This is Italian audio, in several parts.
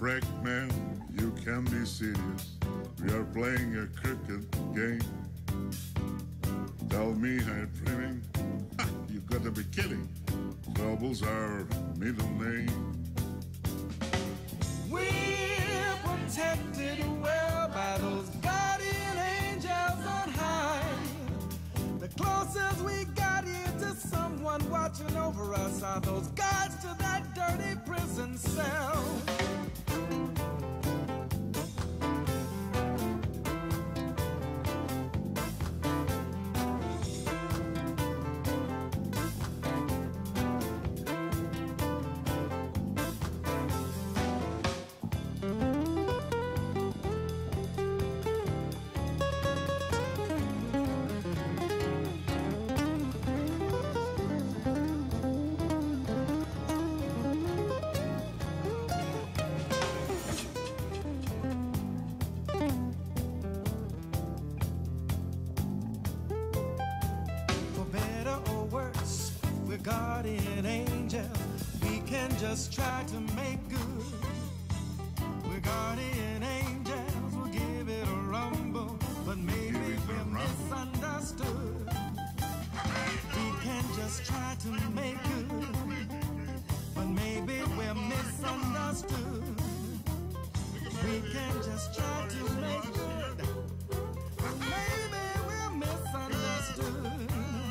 break, man, you can be serious. We are playing a cricket game. Tell me I'm dreaming. Ha, you gotta be kidding. Trouble's our middle name. We're protected well by those guardian angels on high. The closest we got here to someone watching over us are those guards to that dirty prison cell. Guardian angel, we can just try to make good. We're guardian angels, we'll give it a rumble, but maybe we're misunderstood. We can just try to make good, but maybe we're misunderstood. We can just try to make good, but maybe we're misunderstood.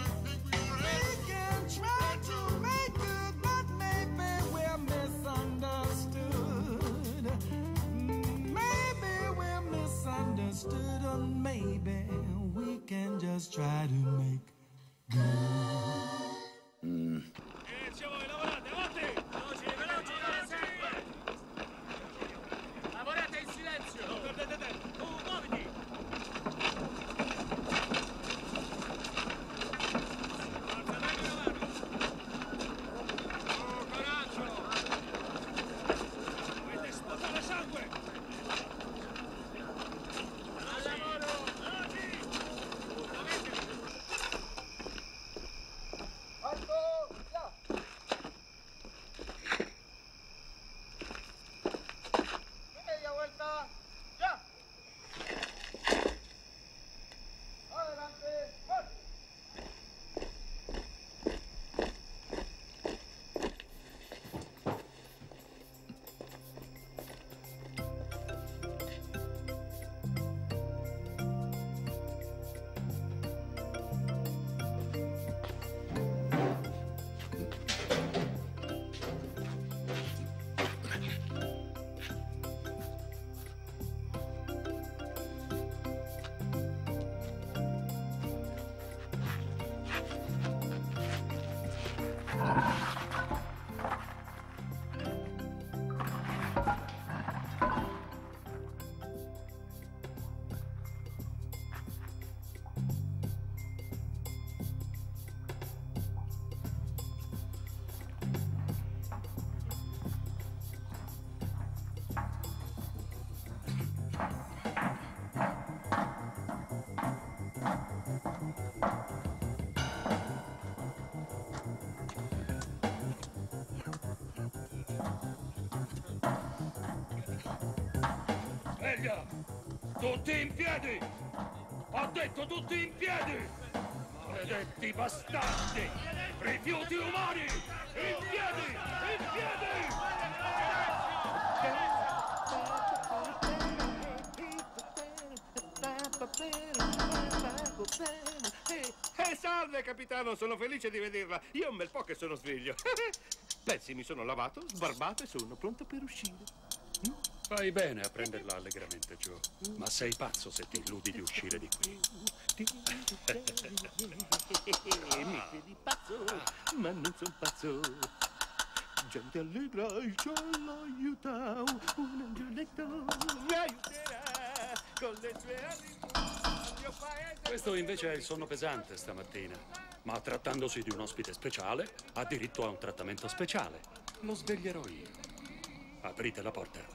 Maybe we can just try to make good. Voi lavorate, avanti! Veloci, veloci, lavorate in silenzio! Non perdete tempo! Muoviti! Forza, dai una mano! Coraggio! Dovete sputare sangue! Sveglia! Tutti in piedi! Ho detto tutti in piedi! Maledetti bastardi! Rifiuti umani! In piedi! In piedi! Salve capitano, sono felice di vederla. Io è un bel po' che sono sveglio. Pensi, mi sono lavato, sbarbato e sono pronto per uscire. Fai bene a prenderla allegramente, Joe. Ma sei pazzo se ti illudi di uscire di qui. Mi credi pazzo, ma non son pazzo. Gente allegra, il cielo aiuta. Un angioletto mi aiuterà con le sue ali. Questo invece è il sonno pesante stamattina. Ma trattandosi di un ospite speciale, ha diritto a un trattamento speciale. Lo sveglierò io. Aprite la porta.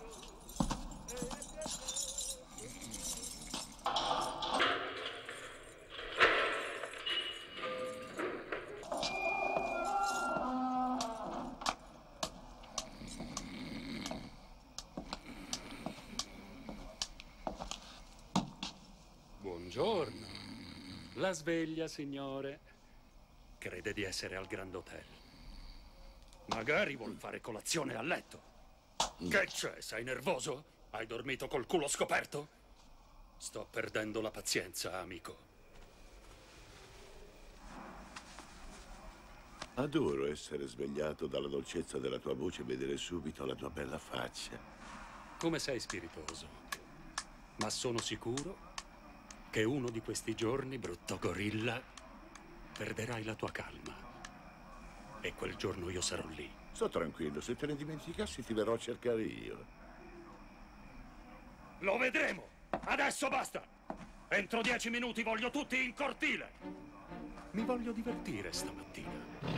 Buongiorno. La sveglia, signore. Crede di essere al Grand Hotel. Magari vuol fare colazione a letto. Che c'è? Sei nervoso? Hai dormito col culo scoperto? Sto perdendo la pazienza, amico. Adoro essere svegliato dalla dolcezza della tua voce e vedere subito la tua bella faccia. Come sei spiritoso. Ma sono sicuro che uno di questi giorni, brutto gorilla, perderai la tua calma. E quel giorno io sarò lì. Sto tranquillo, se te ne dimenticassi ti verrò a cercare io. Lo vedremo! Adesso basta! Entro 10 minuti voglio tutti in cortile! Mi voglio divertire stamattina.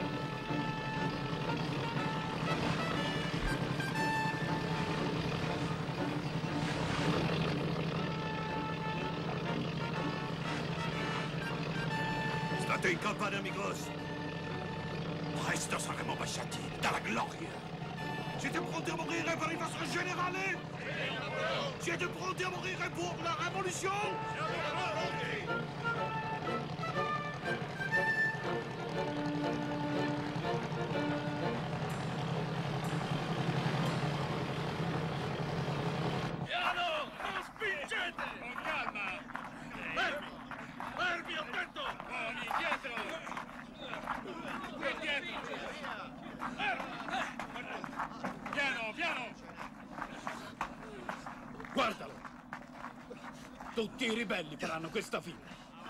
State in campana, amigos. Presto saremo baciati dalla gloria. Siete pronti a morire per il vostro generale? Siete pronti a morire pour la révolution? Piano! Non spingete! Con calma! Fermi! Fermi, ho detto! Buoni, indietro! Indietro! Piano, piano! Guardalo! Tutti i ribelli faranno questa fine.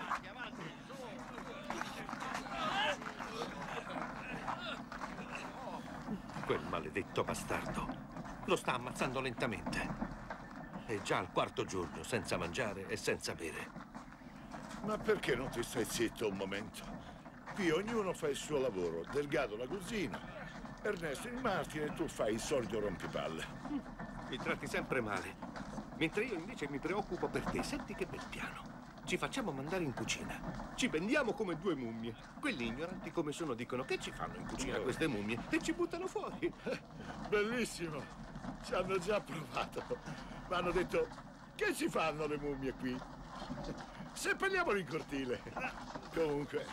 Quel maledetto bastardo lo sta ammazzando lentamente. È già al 4º giorno, senza mangiare e senza bere. Ma perché non ti stai zitto un momento? Qui ognuno fa il suo lavoro. Delgado la cucina, Ernesto il martire e tu fai il solito rompipalle. Mi tratti sempre male, mentre io invece mi preoccupo per te. Senti che bel piano. Ci facciamo mandare in cucina. Ci vendiamo come 2 mummie. Quelli ignoranti come sono dicono che ci fanno in cucina queste mummie e ci buttano fuori. Bellissimo. Ci hanno già provato. Ma hanno detto, che ci fanno le mummie qui? Seppelliamolo in cortile. Comunque,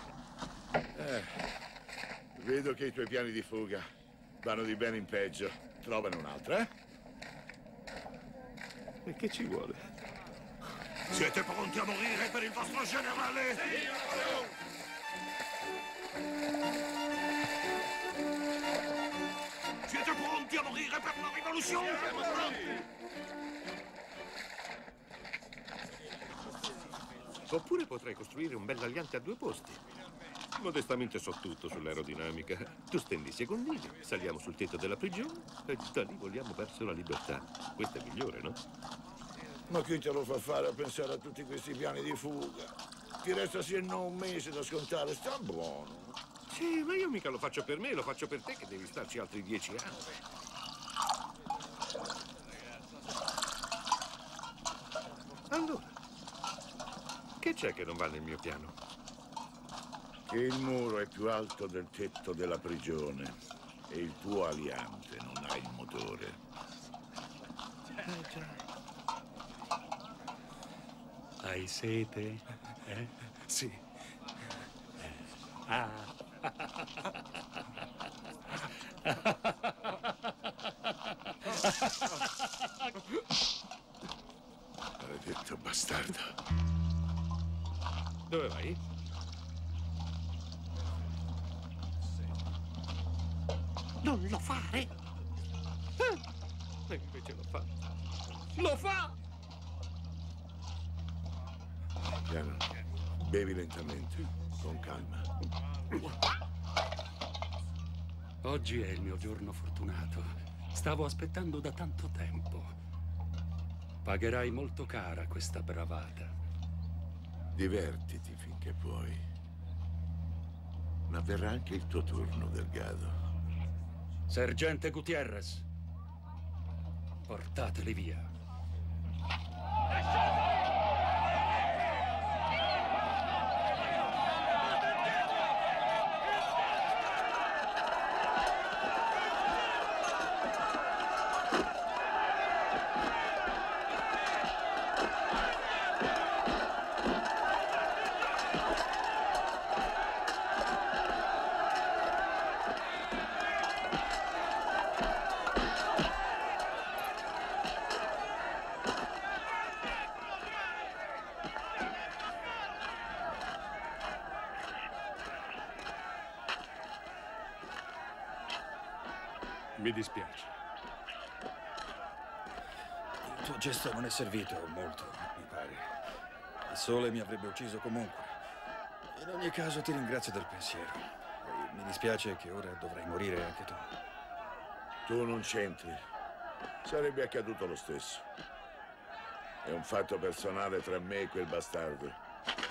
vedo che i tuoi piani di fuga vanno di bene in peggio. Trovane un'altra, eh? E che ci vuole? Siete pronti a morire per il vostro generale? Siete pronti a morire per la rivoluzione? Siamo pronti! Oppure potrei costruire un bell'aliante a 2 posti. Modestamente so tutto sull'aerodinamica. Tu stendi i secondini, saliamo sul tetto della prigione e da lì voliamo verso la libertà. Questa è migliore, no? Ma chi te lo fa fare a pensare a tutti questi piani di fuga? Ti resta sì e no un mese da scontare, sta buono. Sì, ma io mica lo faccio per me, lo faccio per te che devi starci altri 10 anni. Allora, che c'è che non va nel mio piano? Che il muro è più alto del tetto della prigione e il tuo aliante non ha il motore. Hai sete? Sì. Maledetto bastardo. Dove vai? Non lo fare! E invece lo fa. Lo fa! Piano, bevi lentamente, con calma. Oggi è il mio giorno fortunato. Stavo aspettando da tanto tempo. Pagherai molto cara questa bravata. Divertiti finché puoi. Ma verrà anche il tuo turno, Delgado. Sergente Gutierrez, portateli via. Mi dispiace. Il tuo gesto non è servito molto, mi pare. Il sole mi avrebbe ucciso comunque. In ogni caso ti ringrazio del pensiero. E mi dispiace che ora dovrai morire anche tu. Tu non c'entri. Sarebbe accaduto lo stesso. È un fatto personale tra me e quel bastardo.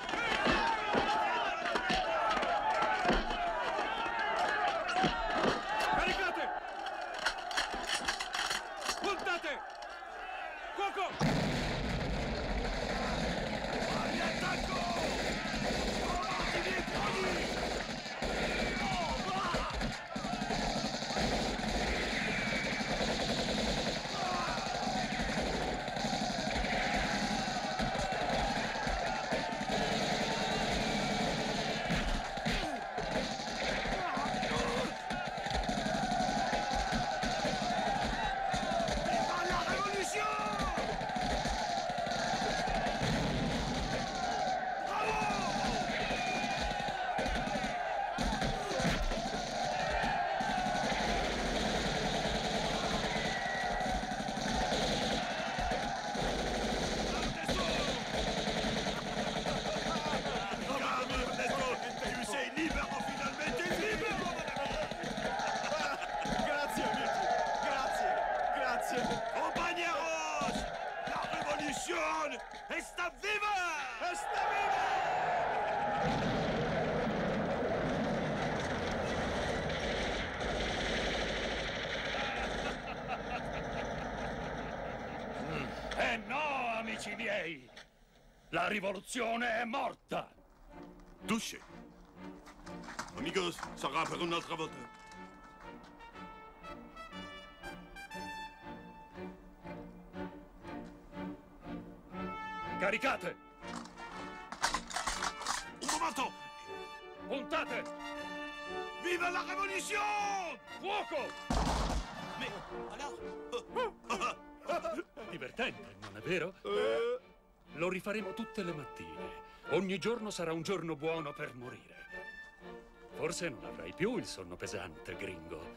Miei, la rivoluzione è morta. Touché. Amigos, sarà per un'altra volta. Caricate! Un momento! Puntate! Viva la rivoluzione! Fuoco! Mais, alors... Divertente, non è vero? Lo rifaremo tutte le mattine. Ogni giorno sarà un giorno buono per morire. Forse non avrai più il sonno pesante, gringo.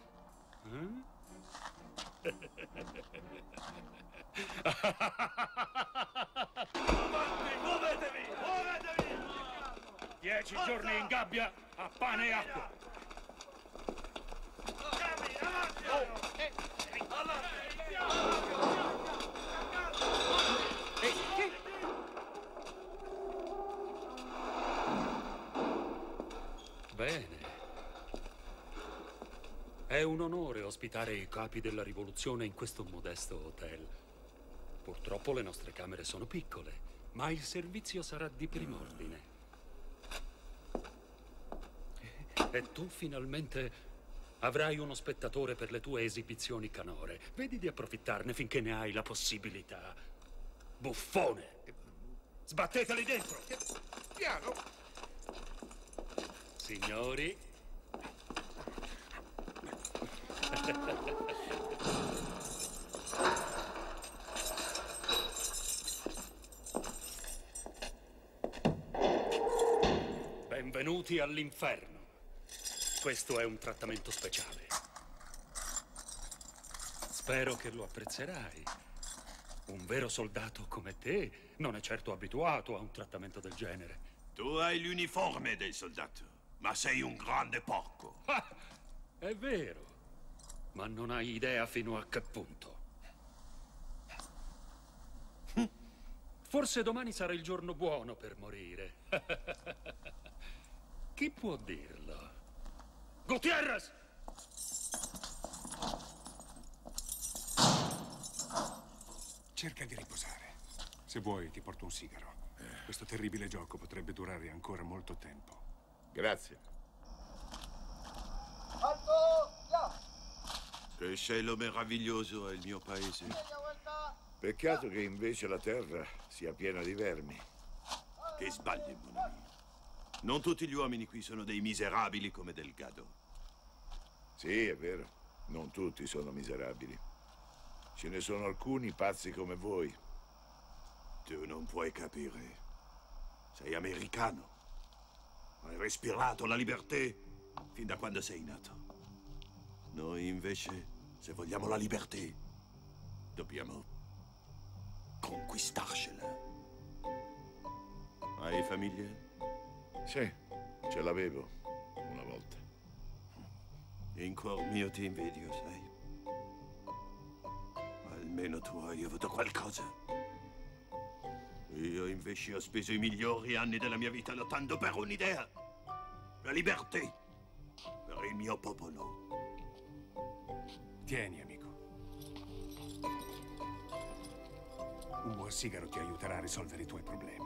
Muovetevi! Muovetevi! 10 giorni in gabbia a pane e acqua. Bene. È un onore ospitare i capi della rivoluzione in questo modesto hotel. Purtroppo le nostre camere sono piccole, ma il servizio sarà di prim'ordine. E tu finalmente avrai uno spettatore per le tue esibizioni canore. Vedi di approfittarne finché ne hai la possibilità. Buffone! Sbatteteli dentro! Piano! Signori. Benvenuti all'inferno. Questo è un trattamento speciale. Spero che lo apprezzerai. Un vero soldato come te non è certo abituato a un trattamento del genere. Tu hai l'uniforme del soldato, ma sei un grande porco. Ah, è vero, ma non hai idea fino a che punto. Forse domani sarà il giorno buono per morire. Chi può dirlo? Gutierrez! Cerca di riposare. Se vuoi, ti porto un sigaro. Questo terribile gioco potrebbe durare ancora molto tempo. Grazie. Alto, là! Che cielo meraviglioso è il mio paese. Peccato che invece la terra sia piena di vermi. Che sbagli, mon ami. Non tutti gli uomini qui sono dei miserabili come Delgado. Sì, è vero. Non tutti sono miserabili. Ce ne sono alcuni pazzi come voi. Tu non puoi capire. Sei americano. Hai respirato la libertà fin da quando sei nato. Noi invece Se vogliamo la libertà, dobbiamo conquistarcela. Hai famiglia? Sì, ce l'avevo una volta. In cuor mio ti invidio, sai? Almeno tu hai avuto qualcosa. Io invece ho speso i migliori anni della mia vita lottando per un'idea. La libertà. Per il mio popolo. Tieni, amico. Un buon sigaro ti aiuterà a risolvere i tuoi problemi.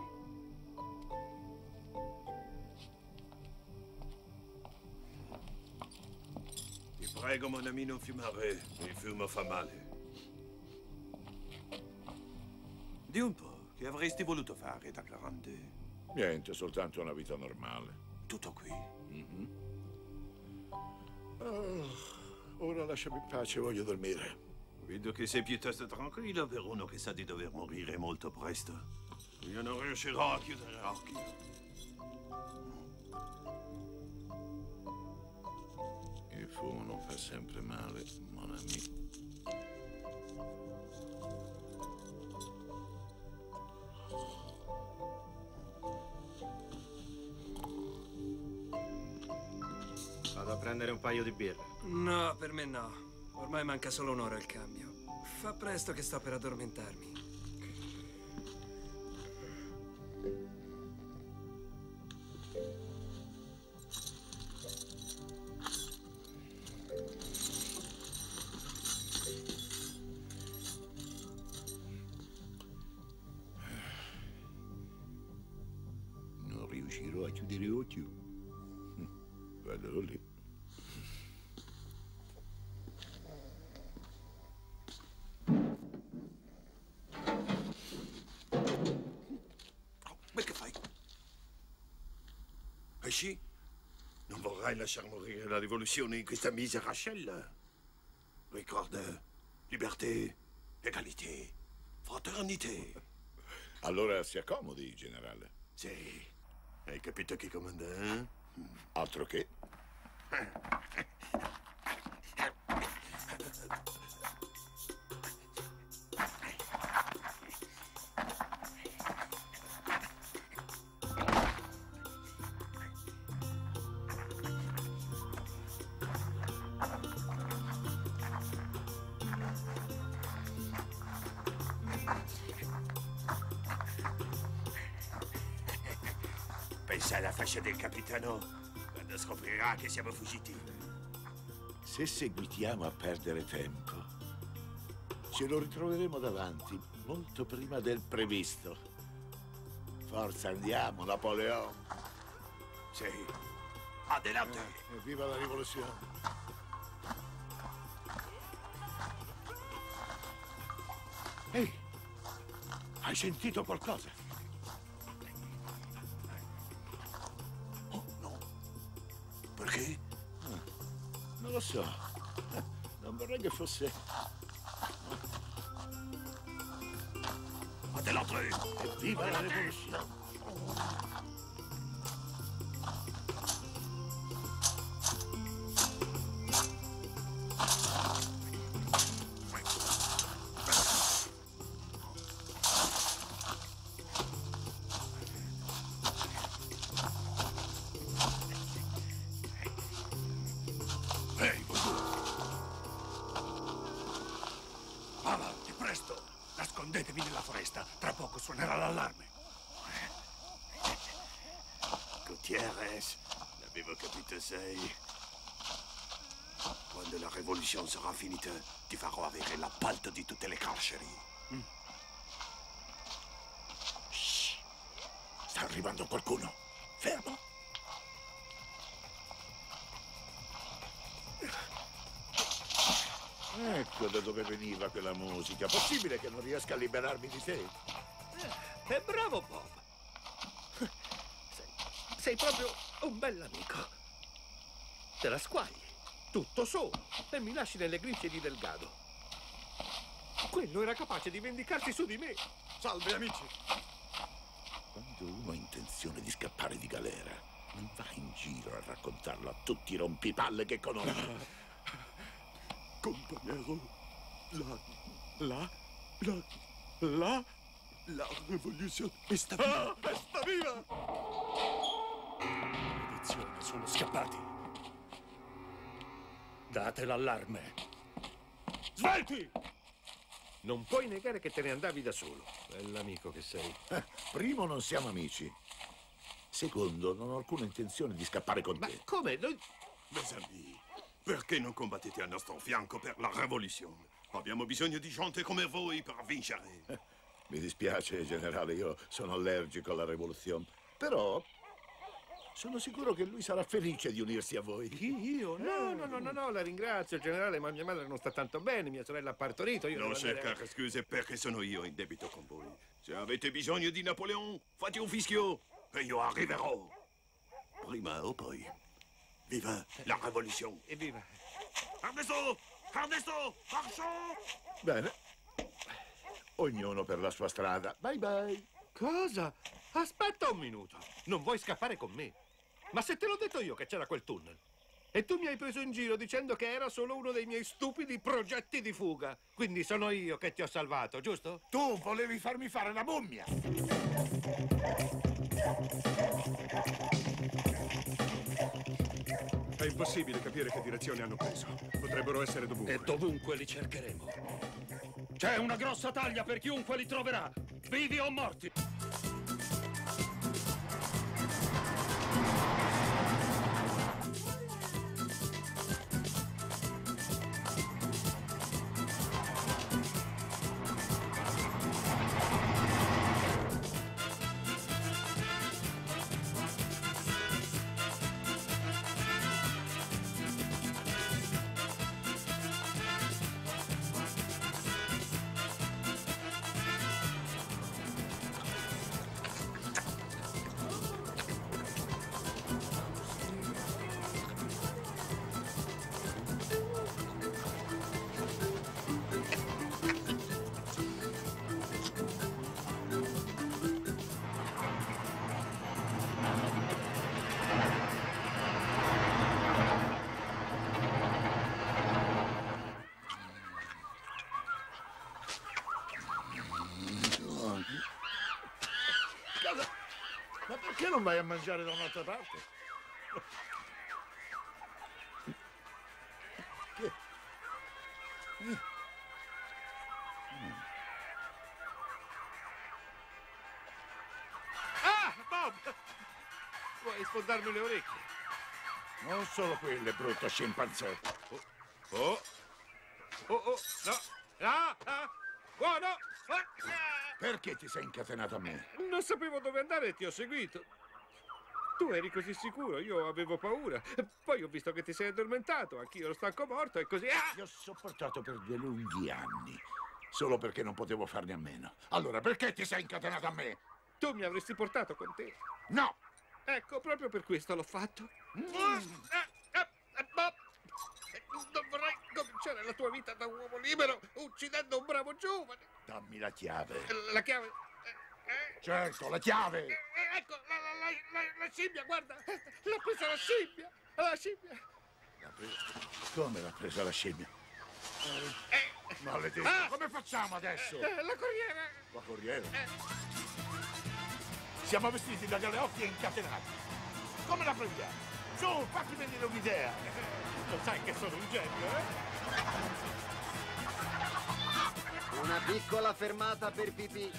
Ti prego, mon ami, non fumare. Il fumo fa male. Di un po', che avresti voluto fare da grande? Niente, soltanto una vita normale. Tutto qui? Ora lasciami in pace, voglio dormire. Vedo che sei piuttosto tranquillo per uno che sa di dover morire molto presto. Io non riuscirò a chiudere occhi. Il fumo non fa sempre male, mon ami. Vado a prendere un paio di birre. No, per me no. Ormai manca solo un'ora al cambio. Fa presto che sto per addormentarmi. Non riuscirò a chiudere occhio. Vado lì. Ma che fai? Esci? Non vorrai lasciar morire la rivoluzione in questa misera cella. Ricorda, libertà, egalità, fraternità. Allora si accomodi, generale. Sì, hai capito chi comanda, eh? Altro che. Pensa alla fascia del capitano quando scoprirà che siamo fuggitivi. Se seguitiamo a perdere tempo, ce lo ritroveremo davanti molto prima del previsto. Forza, andiamo, Napoleon. Sì, adelante. Viva la rivoluzione. Ehi, hai sentito qualcosa? Perché? Non lo so. Non vorrei che fosse... Adelante! Viva la rivoluzione! Avanti, presto! Nascondetevi nella foresta, tra poco suonerà l'allarme. Gutierrez, l'avevo capito, sai. Quando la rivoluzione sarà finita, ti farò avere l'appalto di tutte le carceri. Shh. Sta arrivando qualcuno. Fermo. Ecco da dove veniva quella musica. Possibile che non riesca a liberarmi di te? È bravo, Bob. Sei proprio un bell'amico. Te la squagli, tutto solo, e mi lasci nelle grinfie di Delgado. Quello era capace di vendicarsi su di me. Salve, amici. Quando uno ha intenzione di scappare di galera, non va in giro a raccontarlo a tutti i rompipalle che conosce. compagnero. La rivoluzione sta viva! Sta viva! Maledizione, sono scappati. Date l'allarme. Svelti! Non puoi negare che te ne andavi da solo. Bell'amico che sei. Primo, non siamo amici. Secondo, non ho alcuna intenzione di scappare con te. Come? Noi... Mes amis, perché non combattete al nostro fianco per la rivoluzione? Abbiamo bisogno di gente come voi per vincere. Mi dispiace, generale, io sono allergico alla rivoluzione. Però sono sicuro che lui sarà felice di unirsi a voi. Io? No, la ringrazio, generale, ma mia madre non sta tanto bene, mia sorella ha partorito, io Non devo andare... cercare scuse perché sono io in debito con voi. Se avete bisogno di Napoleon, fate un fischio e io arriverò. Prima o poi. Viva la rivoluzione! Evviva! Ernesto! Ernesto! Marchons! Bene. Ognuno per la sua strada. Bye bye. Cosa? Aspetta un minuto. Non vuoi scappare con me? Ma se te l'ho detto io che c'era quel tunnel. E tu mi hai preso in giro dicendo che era solo uno dei miei stupidi progetti di fuga. Quindi sono io che ti ho salvato, giusto? Tu volevi farmi fare la mummia. È impossibile capire che direzione hanno preso. Potrebbero essere dovunque. E dovunque li cercheremo. C'è una grossa taglia per chiunque li troverà, vivi o morti. Ma perché non vai a mangiare da un'altra parte? Che? Ah, Bob! Vuoi sfondarmi le orecchie? Non solo quelle, brutto scimpanzé. No! Buono! Perché ti sei incatenato a me? Non sapevo dove andare e ti ho seguito. Tu eri così sicuro, io avevo paura. Poi ho visto che ti sei addormentato, anch'io ero stanco morto e così... Ti ho sopportato per 2 lunghi anni, solo perché non potevo farne a meno. Allora, perché ti sei incatenato a me? Tu mi avresti portato con te. No! Ecco, proprio per questo l'ho fatto. Non vorrei cominciare la tua vita da uomo libero uccidendo un bravo giovane. Dammi la chiave. La chiave? Certo, la chiave! Ecco, la scimmia, guarda! L'ha presa la scimmia! La scimmia! Come l'ha presa la scimmia? Maledetto, come facciamo adesso? La corriera! La corriera? Siamo vestiti da galeotti e incatenati. Come la prendiamo? Su, fatti venire un'idea! Lo sai che sono un genio, Una piccola fermata per pipì.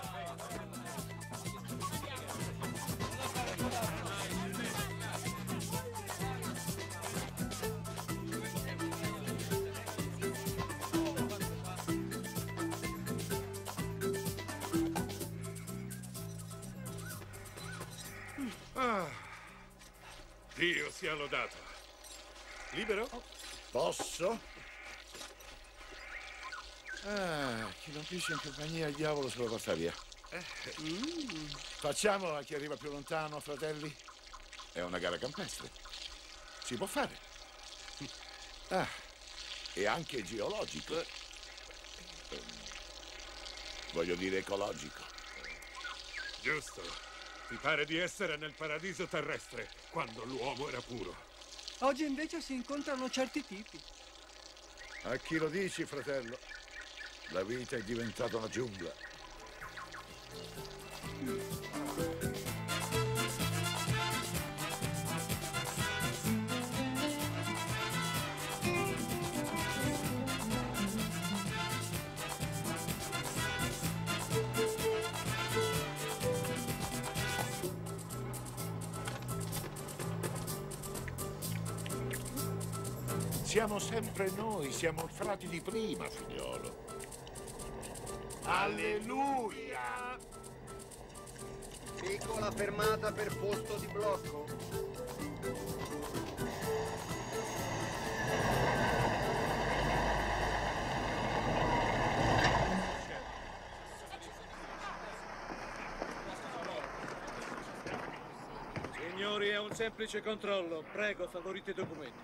Dio sia lodato. Libero? Posso? Chi non piscia in compagnia il diavolo se lo porta via. Facciamo a chi arriva più lontano, fratelli? È una gara campestre. Si può fare. E anche geologico. Voglio dire ecologico. Giusto. Ti pare di essere nel paradiso terrestre, quando l'uomo era puro. Oggi invece si incontrano certi tipi. A chi lo dici, fratello? La vita è diventata una giungla. Siamo sempre noi, siamo i frati di prima, figliolo. Alleluia! Piccola fermata per posto di blocco. Signori, è un semplice controllo. Prego, favorite i documenti.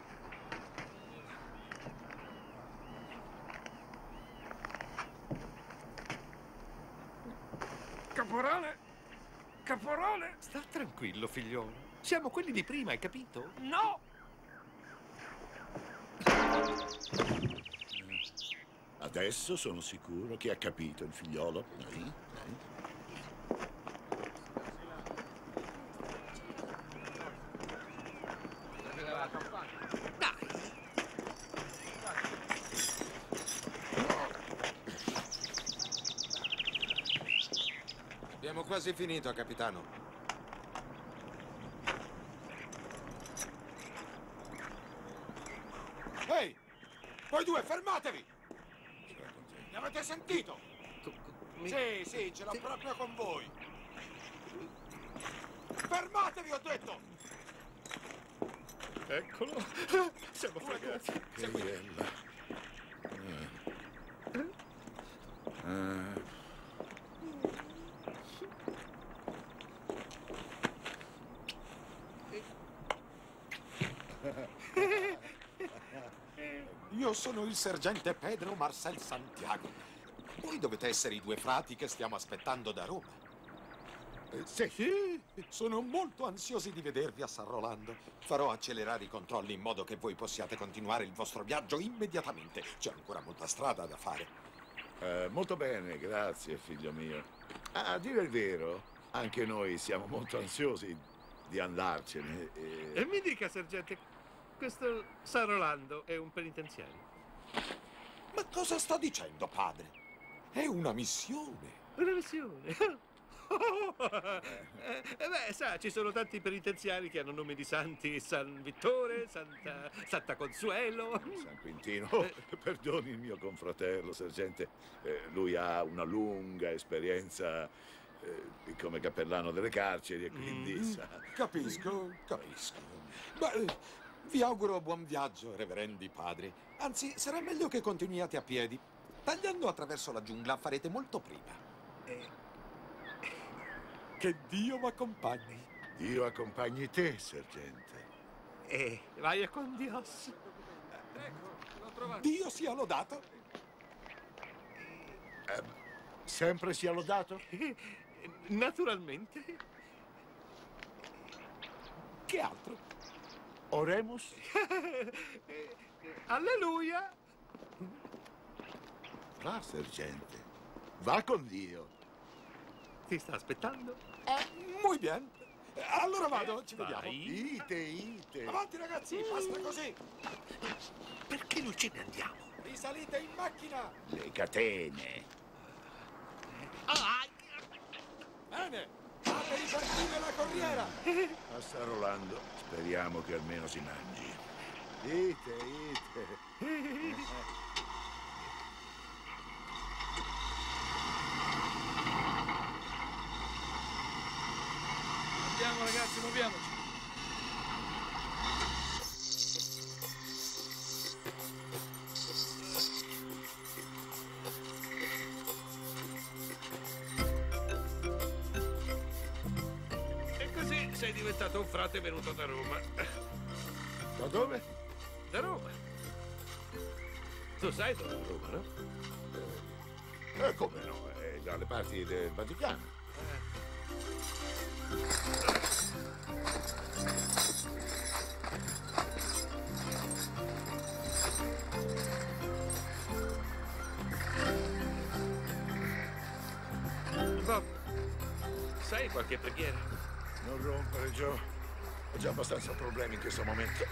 Caporale! Caporale! Sta tranquillo, figliolo. Siamo quelli di prima, hai capito? No! Adesso sono sicuro che ha capito il figliolo. Abbiamo quasi finito, capitano. Ehi! Voi due, fermatevi! Mi avete sentito? Sì, ce l'ho proprio con voi. Fermatevi, ho detto! Eccolo. Siamo fregati. Che bella. Io sono il sergente Pedro Marcel Santiago. Voi dovete essere i due frati che stiamo aspettando da Roma. Sì, sono molto ansiosi di vedervi a San Rolando. Farò accelerare i controlli in modo che voi possiate continuare il vostro viaggio immediatamente. C'è ancora molta strada da fare. Molto bene, grazie, figlio mio. A dire il vero, anche noi siamo molto ansiosi di andarcene. E mi dica, sergente, questo San Rolando è un penitenziario? Ma cosa sta dicendo, padre? È una missione. Una missione? Beh, sa, ci sono tanti penitenziari che hanno nomi di santi. San Vittore, Santa Consuelo. San Quintino. Perdoni il mio confratello, sergente. Lui ha una lunga esperienza come cappellano delle carceri e quindi sa... Capisco. Beh, vi auguro buon viaggio, reverendi padri. Anzi, sarà meglio che continuiate a piedi. Tagliando attraverso la giungla farete molto prima. Che Dio mi accompagni. Dio accompagni te, sergente. Vaya con Dios. Ecco, l'ho trovato. Dio sia lodato. Sempre sia lodato? Naturalmente. Che altro? Oremus? Alleluia. Va, sergente. Va con Dio. Ti sta aspettando? Muy bien. Allora vado, ci vediamo. Ite. Avanti, ragazzi, basta così. Perché non ce ne andiamo? Risalite in macchina. Le catene. Bene, fate ripartire la corriera. A San Rolando speriamo che almeno si mangi. Ite. Andiamo, ragazzi, muoviamoci. E così sei diventato un frate venuto da Roma. Da dove? Da Roma. Tu sai dove è Roma, no? Come no? È dalle parti del Vaticano. Sai qualche preghiera? Non rompere, Joe. Ho già abbastanza problemi in questo momento.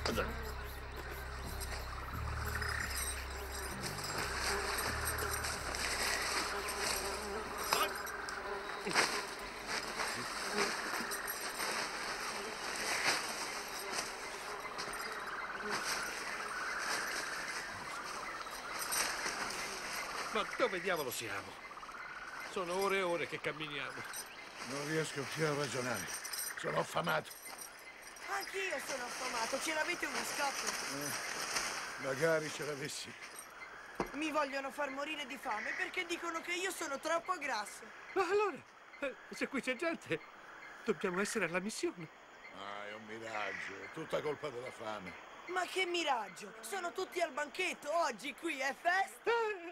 Ma dove diavolo siamo? Sono ore e ore che camminiamo. Non riesco più a ragionare. Sono affamato. Anch'io sono affamato. Ce l'avete uno scotto? Magari ce l'avessi. Mi vogliono far morire di fame perché dicono che io sono troppo grasso. Ma allora, se qui c'è gente, dobbiamo essere alla missione. Ah, è un miraggio. È tutta colpa della fame. Ma che miraggio! Sono tutti al banchetto. Oggi qui è festa.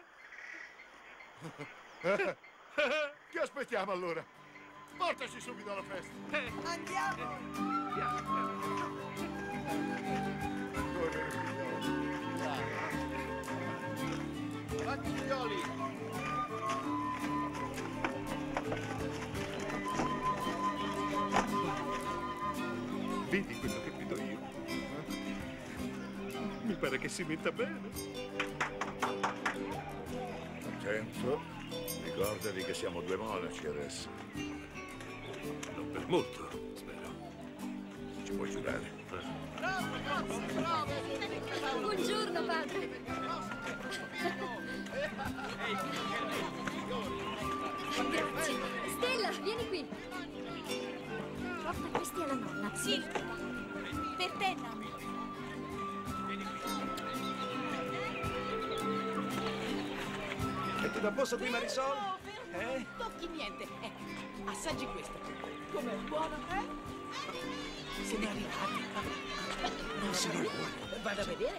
Che aspettiamo allora? Portaci subito alla festa. Andiamo! Avanti, figlioli! Vedi quello che vedo io? Mi pare che si metta bene. Attento. Ricordati che siamo due monaci adesso. Non per molto, spero. Ci puoi giurare? Bravo, ragazzi, bravo! Buongiorno, padre. Grazie. Stella, vieni qui. Porta questi alla nonna. Sì. Per te, nonna. È tutto a posto qui, Marisol? Non tocchi niente. Assaggi questa. Com'è buono, eh? Siamo arrivati. Non sono buono. Vado a vedere.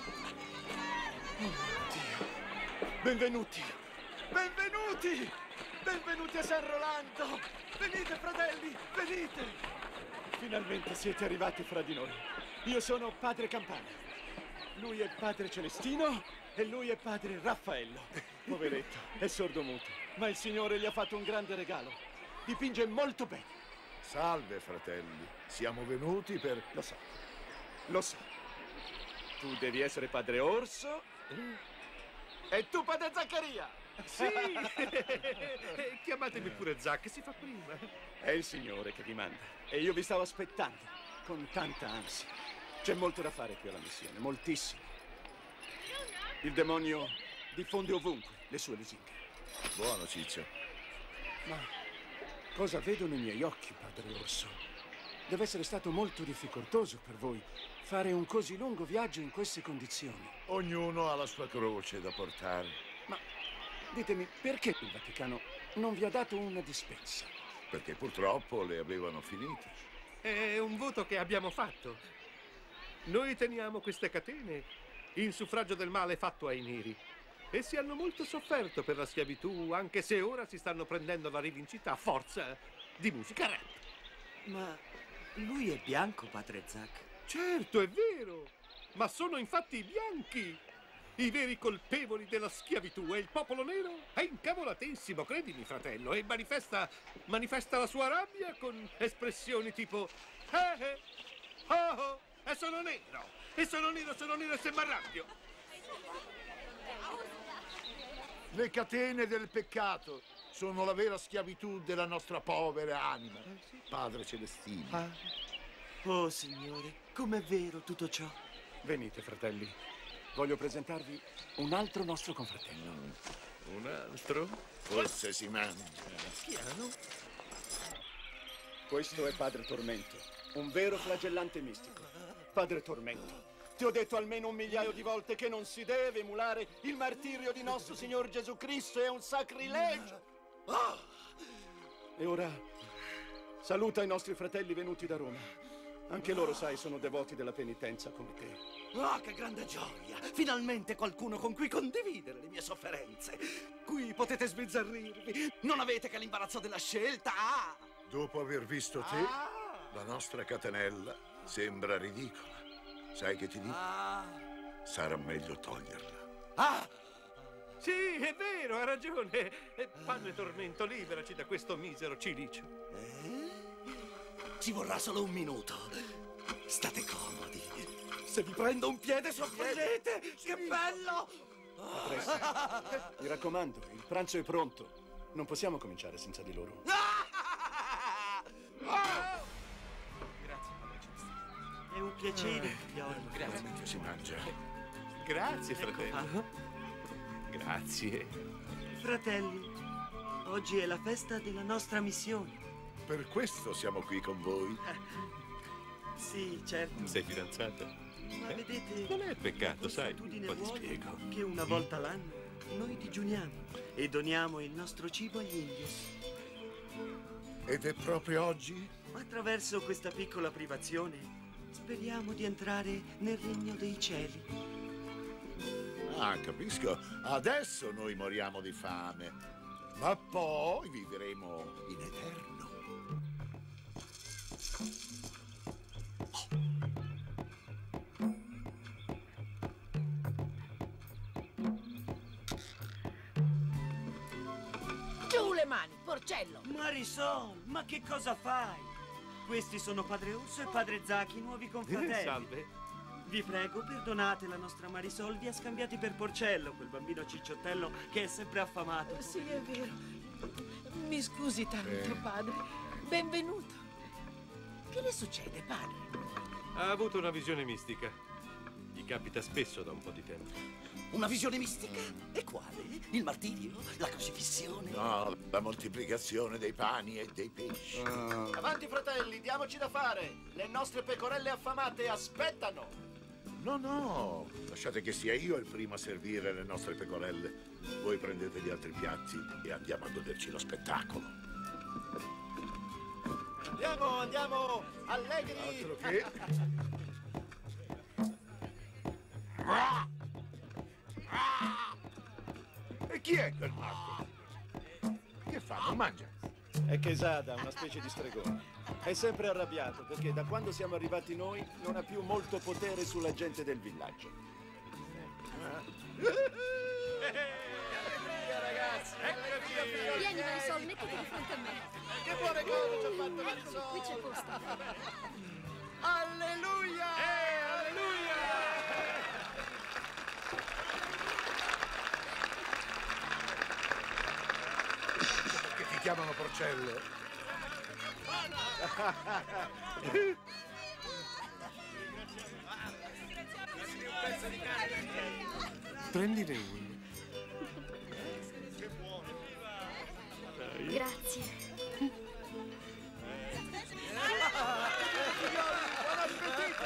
Benvenuti! Benvenuti! Benvenuti a San Rolando! Venite, fratelli, venite! Finalmente siete arrivati fra di noi. Io sono padre Campana. Lui è padre Celestino e lui è padre Raffaello. Poveretto, è sordomuto, ma il Signore gli ha fatto un grande regalo. Dipinge molto bene. Salve, fratelli. Siamo venuti per... Lo so. Lo so. Tu devi essere padre Orso. E tu padre Zaccaria. Sì! Chiamatemi pure Zac, si fa prima. È il Signore che vi manda. E io vi stavo aspettando con tanta ansia. C'è molto da fare qui alla missione, moltissimo. Il demonio diffonde ovunque le sue lusinghe. Buono, Ciccio. Ma cosa vedo nei miei occhi, padre Orso? Deve essere stato molto difficoltoso per voi fare un così lungo viaggio in queste condizioni. Ognuno ha la sua croce da portare. Ma ditemi, perché il Vaticano non vi ha dato una dispensa? Perché purtroppo le avevano finite. È un voto che abbiamo fatto. Noi teniamo queste catene in suffragio del male fatto ai neri. Essi hanno molto sofferto per la schiavitù, anche se ora si stanno prendendo la rivincita a forza di musica rap. Ma lui è bianco, padre Zac. Certo, è vero. Ma sono infatti i bianchi i veri colpevoli della schiavitù, e il popolo nero è incavolatissimo, credimi, fratello, e manifesta la sua rabbia con espressioni tipo oh, e sono nero, e se mi arrabbio. Le catene del peccato sono la vera schiavitù della nostra povera anima. Padre Celestino. Oh, Signore, com'è vero tutto ciò? Venite, fratelli. Voglio presentarvi un altro nostro confratello. Un altro? Forse si mangia. Piano. Questo è Padre Tormento, un vero flagellante mistico. Padre Tormento, ti ho detto almeno 1 migliaio di volte che non si deve emulare il martirio di nostro Signor Gesù Cristo, è un sacrilegio. E ora saluta i nostri fratelli venuti da Roma. Anche loro, sai, sono devoti della penitenza come te. Oh, che grande gioia! Finalmente qualcuno con cui condividere le mie sofferenze. Qui potete sbizzarrirvi. Non avete che l'imbarazzo della scelta. Dopo aver visto te, la nostra catenella sembra ridicola. Sai che ti dico? Sarà meglio toglierla. Sì, è vero, ha ragione. Padre Tormento, liberaci da questo misero cilicio. Ci vorrà solo un minuto. State comodi. Se vi prendo un piede, sorprendete! Che bello! A presto. Mi raccomando, il pranzo è pronto. Non possiamo cominciare senza di loro. È un piacere, figliolo. Grazie. Che si mangia. Grazie, Ecco fratello. Grazie. Fratelli, oggi è la festa della nostra missione. Per questo siamo qui con voi. Sì, certo. Sei fidanzata? Ma vedete, Non è peccato, sai. l'abitudine Poi ti vuole spiego. che una volta l'anno noi digiuniamo e doniamo il nostro cibo agli indios. Ed è proprio oggi? Attraverso questa piccola privazione speriamo di entrare nel regno dei cieli. Ah, capisco. Adesso noi moriamo di fame, ma poi vivremo in eterno. Giù le mani, porcello! Marisol, ma che cosa fai? Questi sono Padre Urso e Padre Zacchi, nuovi confratelli. Salve. Vi prego, perdonate la nostra Marisol, vi ha scambiati per Porcello, quel bambino cicciottello che è sempre affamato. Sì, è vero. Mi scusi tanto, padre. Benvenuto. Che le succede, padre? Ha avuto una visione mistica. Gli capita spesso da un po' di tempo. Una visione mistica? E quale? Il martirio? La crocifissione? No, la moltiplicazione dei pani e dei pesci. Avanti, fratelli, diamoci da fare. Le nostre pecorelle affamate aspettano. No, no, lasciate che sia io il primo a servire le nostre pecorelle. Voi prendete gli altri piatti e andiamo a goderci lo spettacolo. Andiamo, allegri. Altro che... E chi è quel matto? Che fa? Non mangia? È Quesada, una specie di stregone. È sempre arrabbiato perché da quando siamo arrivati noi non ha più molto potere sulla gente del villaggio. Ragazzi, Vieni, Marisol, mettiti di fronte a me. che buone cose ci ha fatto Eccomi, Marisol. qui c'è posto. Alleluia! Alleluia! Che ti chiamano Porcello? Prendine uno. Grazie. Buon appetito!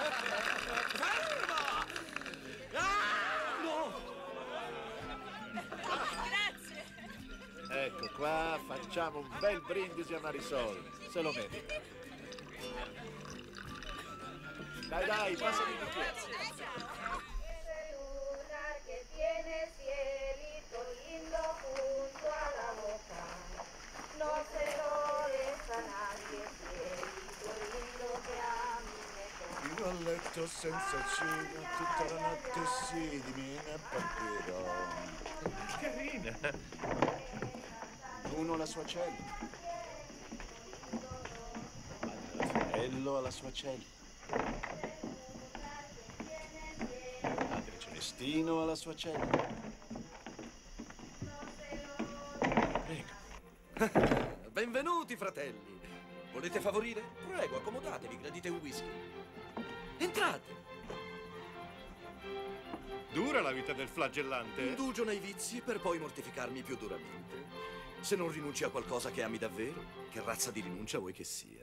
Ecco qua, facciamo un bel brindisi a Marisol. Se lo merita. Dai, passami il bicchiere. Que tiene cielito lindo junto a la boca. No se lo des a nadie, cielito lindo que a mí me toca. Io a letto senza cena, tutta la notte si dimena e partirò. Carina. Uno alla sua cella. Raffaello alla sua cella. Padre Celestino alla sua cella. Prego. Benvenuti, fratelli. Volete favorire? Prego, accomodatevi, gradite un whisky. Entrate. Dura la vita del flagellante. Indugio nei vizi per poi mortificarmi più duramente. Se non rinunci a qualcosa che ami davvero, che razza di rinuncia vuoi che sia?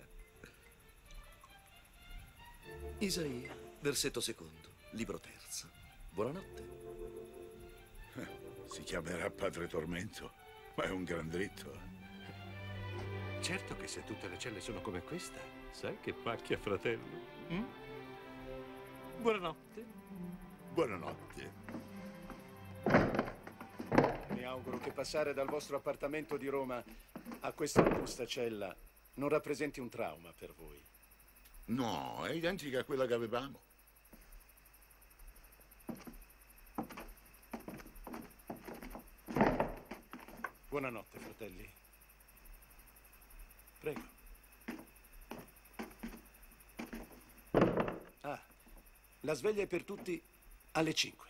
Isaia, versetto secondo, libro terzo. Buonanotte. Si chiamerà Padre Tormento, ma è un gran dritto. Certo che se tutte le celle sono come questa, sai che pacchia, fratello? Buonanotte. Buonanotte. Mi auguro che passare dal vostro appartamento di Roma a questa robusta cella non rappresenti un trauma per voi. No, è identica a quella che avevamo. Buonanotte, fratelli. Prego. La sveglia è per tutti alle 5.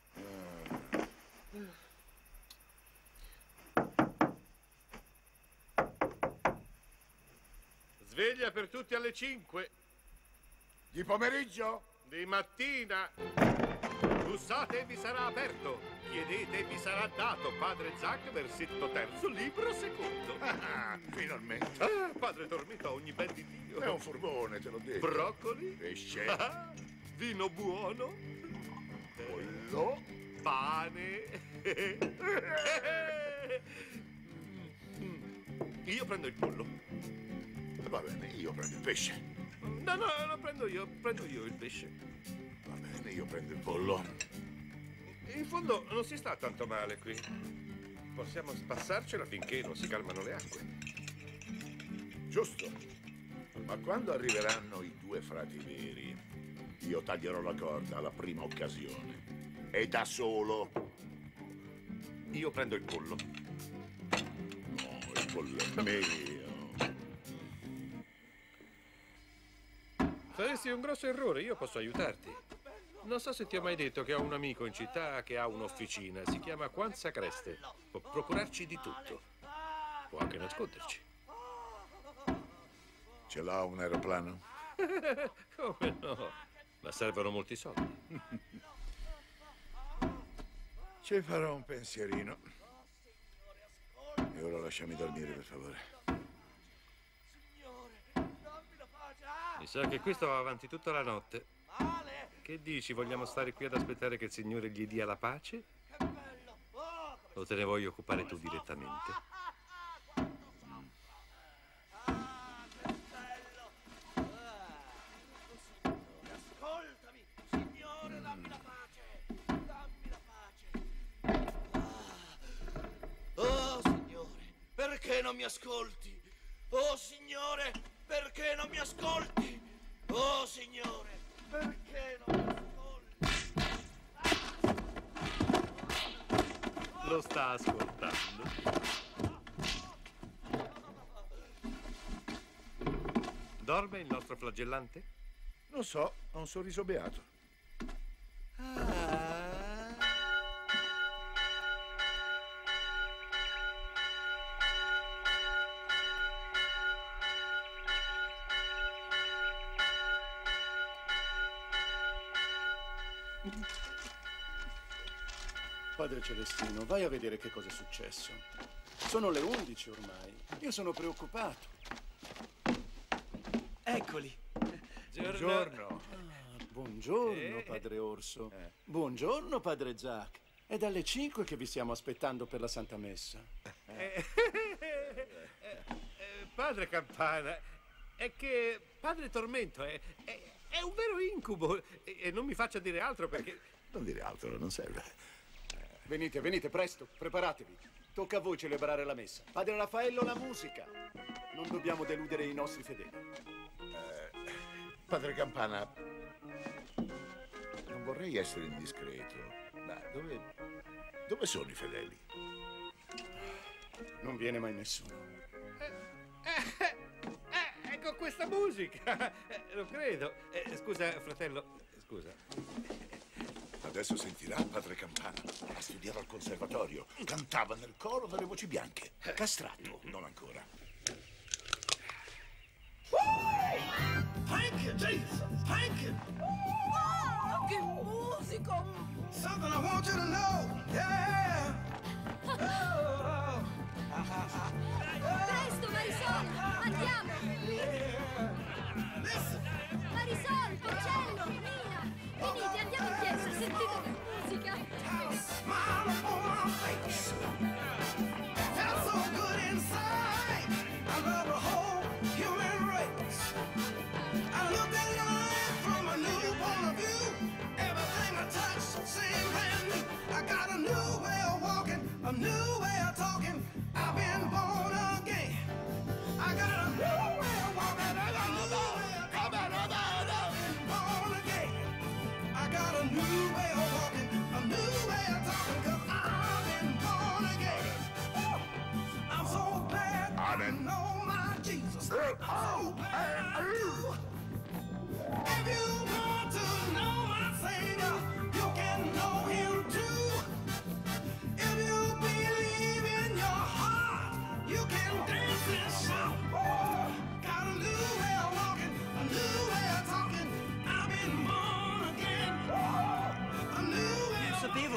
Sveglia per tutti alle 5. Di pomeriggio? Di mattina. Bussate e vi sarà aperto. Chiedete e vi sarà dato. Padre Zac, versetto terzo, libro secondo. Ah, finalmente. Ah, padre Tormento, ogni ben di Dio. È un furbone, te l'ho detto. Broccoli. Pesce. Ah, vino buono. Pollo. Pane. Io prendo il pollo. Va bene, io prendo il pesce. No, lo prendo io il pesce. Va bene, io prendo il pollo. In fondo non si sta tanto male qui. Possiamo spassarcela finché non si calmano le acque. Giusto. Ma quando arriveranno i due frati veri, io taglierò la corda alla prima occasione. E da solo. Io prendo il pollo. No, il pollo è mio. Faresti un grosso errore, io posso aiutarti. Non so se ti ho mai detto che ho un amico in città che ha un'officina. Si chiama Juan Sacreste. Può procurarci di tutto. Può anche nasconderci. Ce l'ha un aeroplano? Come no? Ma servono molti soldi. Ci farò un pensierino. E ora lasciami dormire, per favore. Mi sa che qui sto avanti tutta la notte. Che dici, vogliamo stare qui ad aspettare che il Signore gli dia la pace? O te ne vuoi occupare tu direttamente? Ascoltami, Signore, dammi la pace. Dammi la pace. Oh, Signore, perché non mi ascolti? Oh, Signore, perché non mi ascolti? Oh, Signore, perché non mi ascolti? Lo sta ascoltando. Dorme il nostro flagellante? Non so, ha un sorriso beato. Padre Celestino, vai a vedere che cosa è successo. Sono le 11 ormai. Io sono preoccupato. Eccoli. Buongiorno. Buongiorno, Padre Orso. Buongiorno, Padre Zac. È dalle 5 che vi stiamo aspettando per la Santa Messa. Padre Campana, è che Padre Tormento è un vero incubo. E non mi faccia dire altro perché... Non dire altro, non serve. Venite, venite, presto, preparatevi. Tocca a voi celebrare la messa. Padre Raffaello, la musica. Non dobbiamo deludere i nostri fedeli. Padre Campana, non vorrei essere indiscreto, ma dove sono i fedeli? Non viene mai nessuno. Ecco questa musica. Lo credo. Scusa, fratello, scusa. Adesso sentirà Padre Campana. A studiare al conservatorio. Cantava nel coro delle voci bianche. Castrato. Non ancora. Thank you, Jesus. Thank you. Oh, che musico! Something I want you to know. Yeah. Presto, Marisol! Andiamo! Marisol, Porcello, Mina! Venite, andiamo in chiesa, sentite che musica! Smile on my face. Felt so good inside. I love the whole human race. I look at life from a new point of view. Everything I touch seems brand new. I got a new way of walking, a new way of talking. I've been born again. I got a new way of walking, I got a new way of talking. I've been born again. I got a new way of walking, a new way of talking, 'cause I've been born again. I'm so glad I know my Jesus. I'm so glad I do. If you want to know my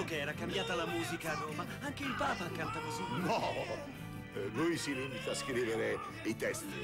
che era cambiata la musica a Roma? Anche il Papa canta così. No! Lui si limita a scrivere i testi.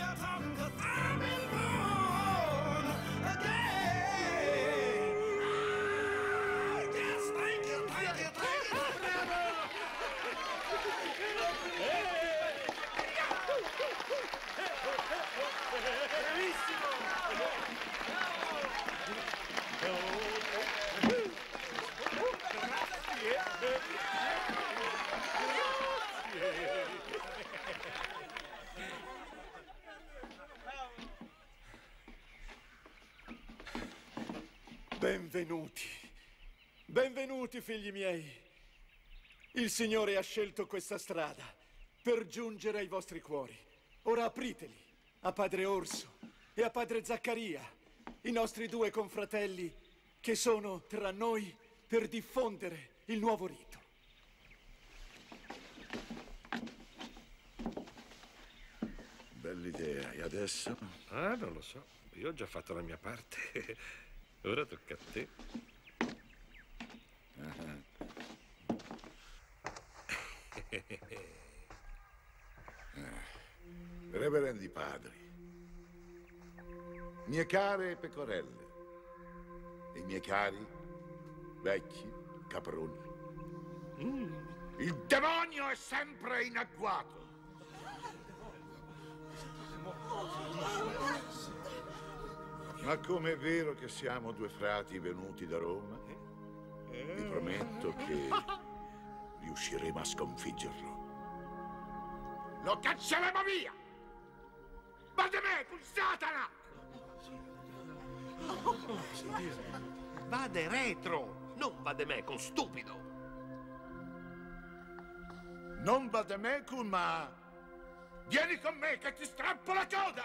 Benvenuti. Benvenuti, figli miei. Il Signore ha scelto questa strada per giungere ai vostri cuori. Ora apriteli a Padre Orso e a Padre Zaccaria, i nostri due confratelli che sono tra noi per diffondere il nuovo rito. Bell'idea. E adesso? Ah, non lo so. Io ho già fatto la mia parte. Ora tocca a te. Reverendi padri, mie care pecorelle e miei cari vecchi caproni. Il demonio è sempre in agguato. Ma come è vero che siamo due frati venuti da Roma, vi prometto che riusciremo a sconfiggerlo. Lo cacceremo via! Vademe, tu Satana! Vade retro, non vademecum, stupido! Non vademecum, ma vieni con me che ti strappo la coda!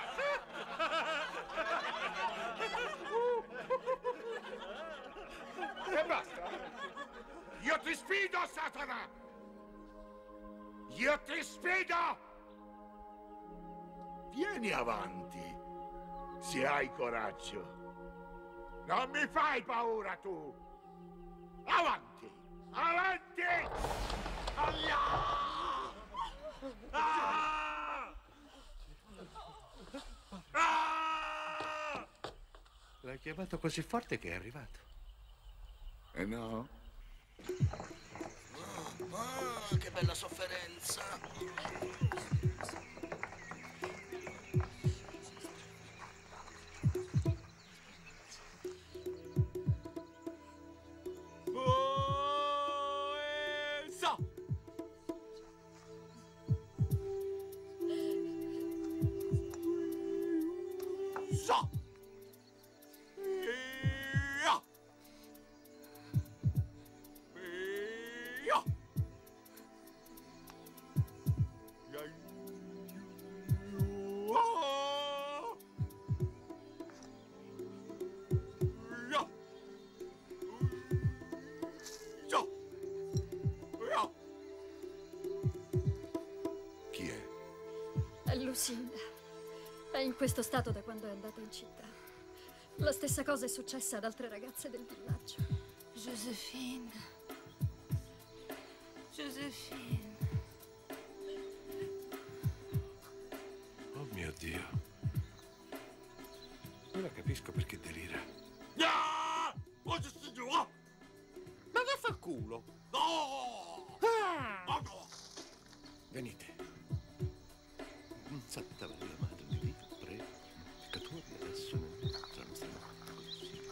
E basta! Io ti sfido, Satana! Io ti sfido! Vieni avanti, se hai coraggio. Non mi fai paura, tu! Avanti! Avanti! Ah! Ah! Ah! L'hai chiamato così forte che è arrivato. Eh no? Che bella sofferenza. Lucinda. È in questo stato da quando è andata in città. La stessa cosa è successa ad altre ragazze del villaggio. Josephine. Josephine. Oh mio Dio. Ora capisco perché delira. Ma vaffanculo! No! Venite. Santa Maria, Madre di Dio, prego, peccatori adesso nella nostra morte così.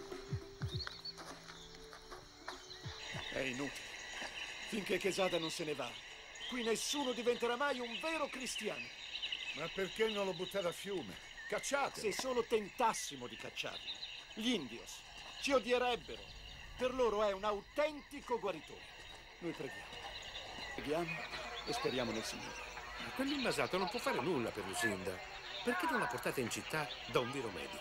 È inutile. Finché Quesada non se ne va, qui nessuno diventerà mai un vero cristiano. Ma perché non lo buttate a fiume? Cacciate! Se solo tentassimo di cacciarlo, gli indios ci odierebbero. Per loro è un autentico guaritore. Noi preghiamo. Preghiamo e speriamo nel Signore. Ma quell'invasato non può fare nulla per Lucinda. Perché non la portate in città da un vero medico?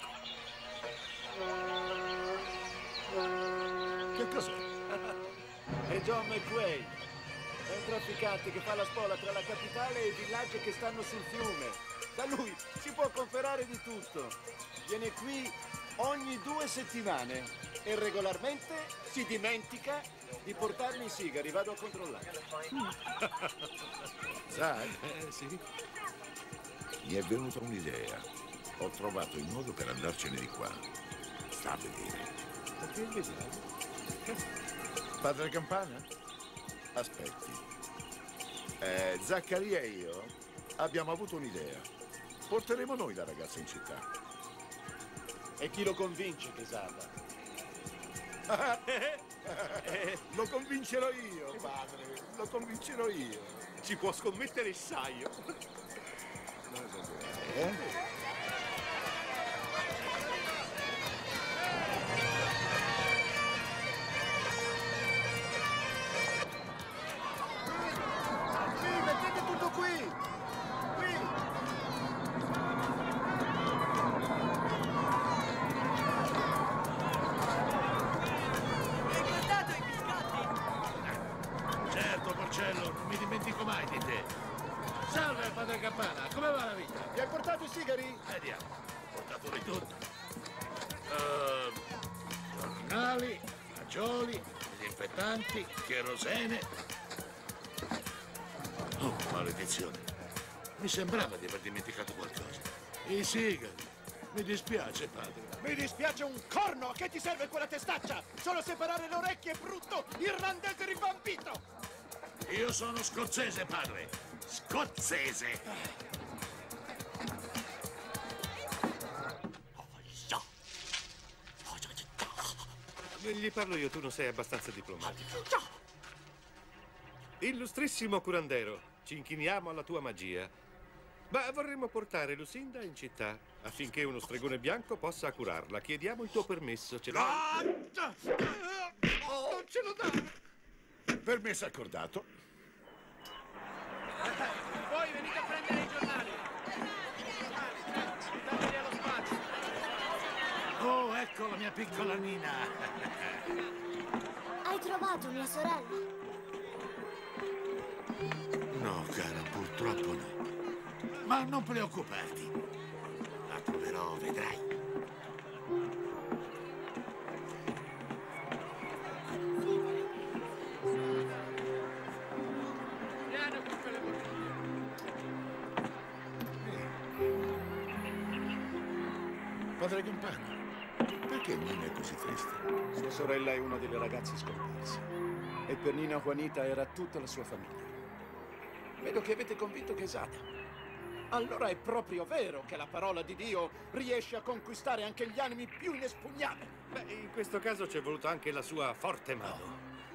Che cos'è? È John McQuaid. È un trafficante che fa la spola tra la capitale e i villaggi che stanno sul fiume. Da lui si può comprare di tutto. Viene qui ogni 2 settimane e regolarmente si dimentica di portarmi i sigari. Vado a controllare. Sai, sì? mi è venuta un'idea. Ho trovato il modo per andarcene di qua. Sta a vedere. Perché vediamo? Padre Campana? Aspetti. Zaccaria e io abbiamo avuto un'idea. Porteremo noi la ragazza in città. E chi lo convince, Quesada? Lo convincerò io, padre. Lo convincerò io. Ci può scommettere il saio. Mettete tutto qui! Certo, Porcello, non mi dimentico mai di te. Salve, padre Campana, come va la vita? Mi hai portato i sigari? Vediamo, ho portato di tutto. Giornali, fagioli, disinfettanti, cherosene. Oh, maledizione. Mi sembrava di aver dimenticato qualcosa. I sigari. Mi dispiace, padre. Mi dispiace un corno! A che ti serve quella testaccia? Solo separare le orecchie, brutto irlandese rivampito! Io sono scozzese, padre. Scozzese. Gli parlo io, tu non sei abbastanza diplomatico. Illustrissimo curandero, ci inchiniamo alla tua magia. Ma vorremmo portare Lucinda in città affinché uno stregone bianco possa curarla. Chiediamo il tuo permesso. Ce l'hai? Non ce lo dà! Permesso accordato. Voi venite a prendere i giornali. Dateli allo spazio. Oh, ecco la mia piccola Nina. Hai trovato mia sorella? No, cara, purtroppo no. Ma non preoccuparti. La troverò, vedrai. Piano con quelle bottiglie. Padre Campana, perché Nina è così triste? Sua sorella è una delle ragazze scomparse. E per Nina Juanita era tutta la sua famiglia. Vedo che avete convinto Quesada. Allora è proprio vero che la parola di Dio riesce a conquistare anche gli animi più inespugnabili. Beh, in questo caso ci è voluta anche la sua forte mano.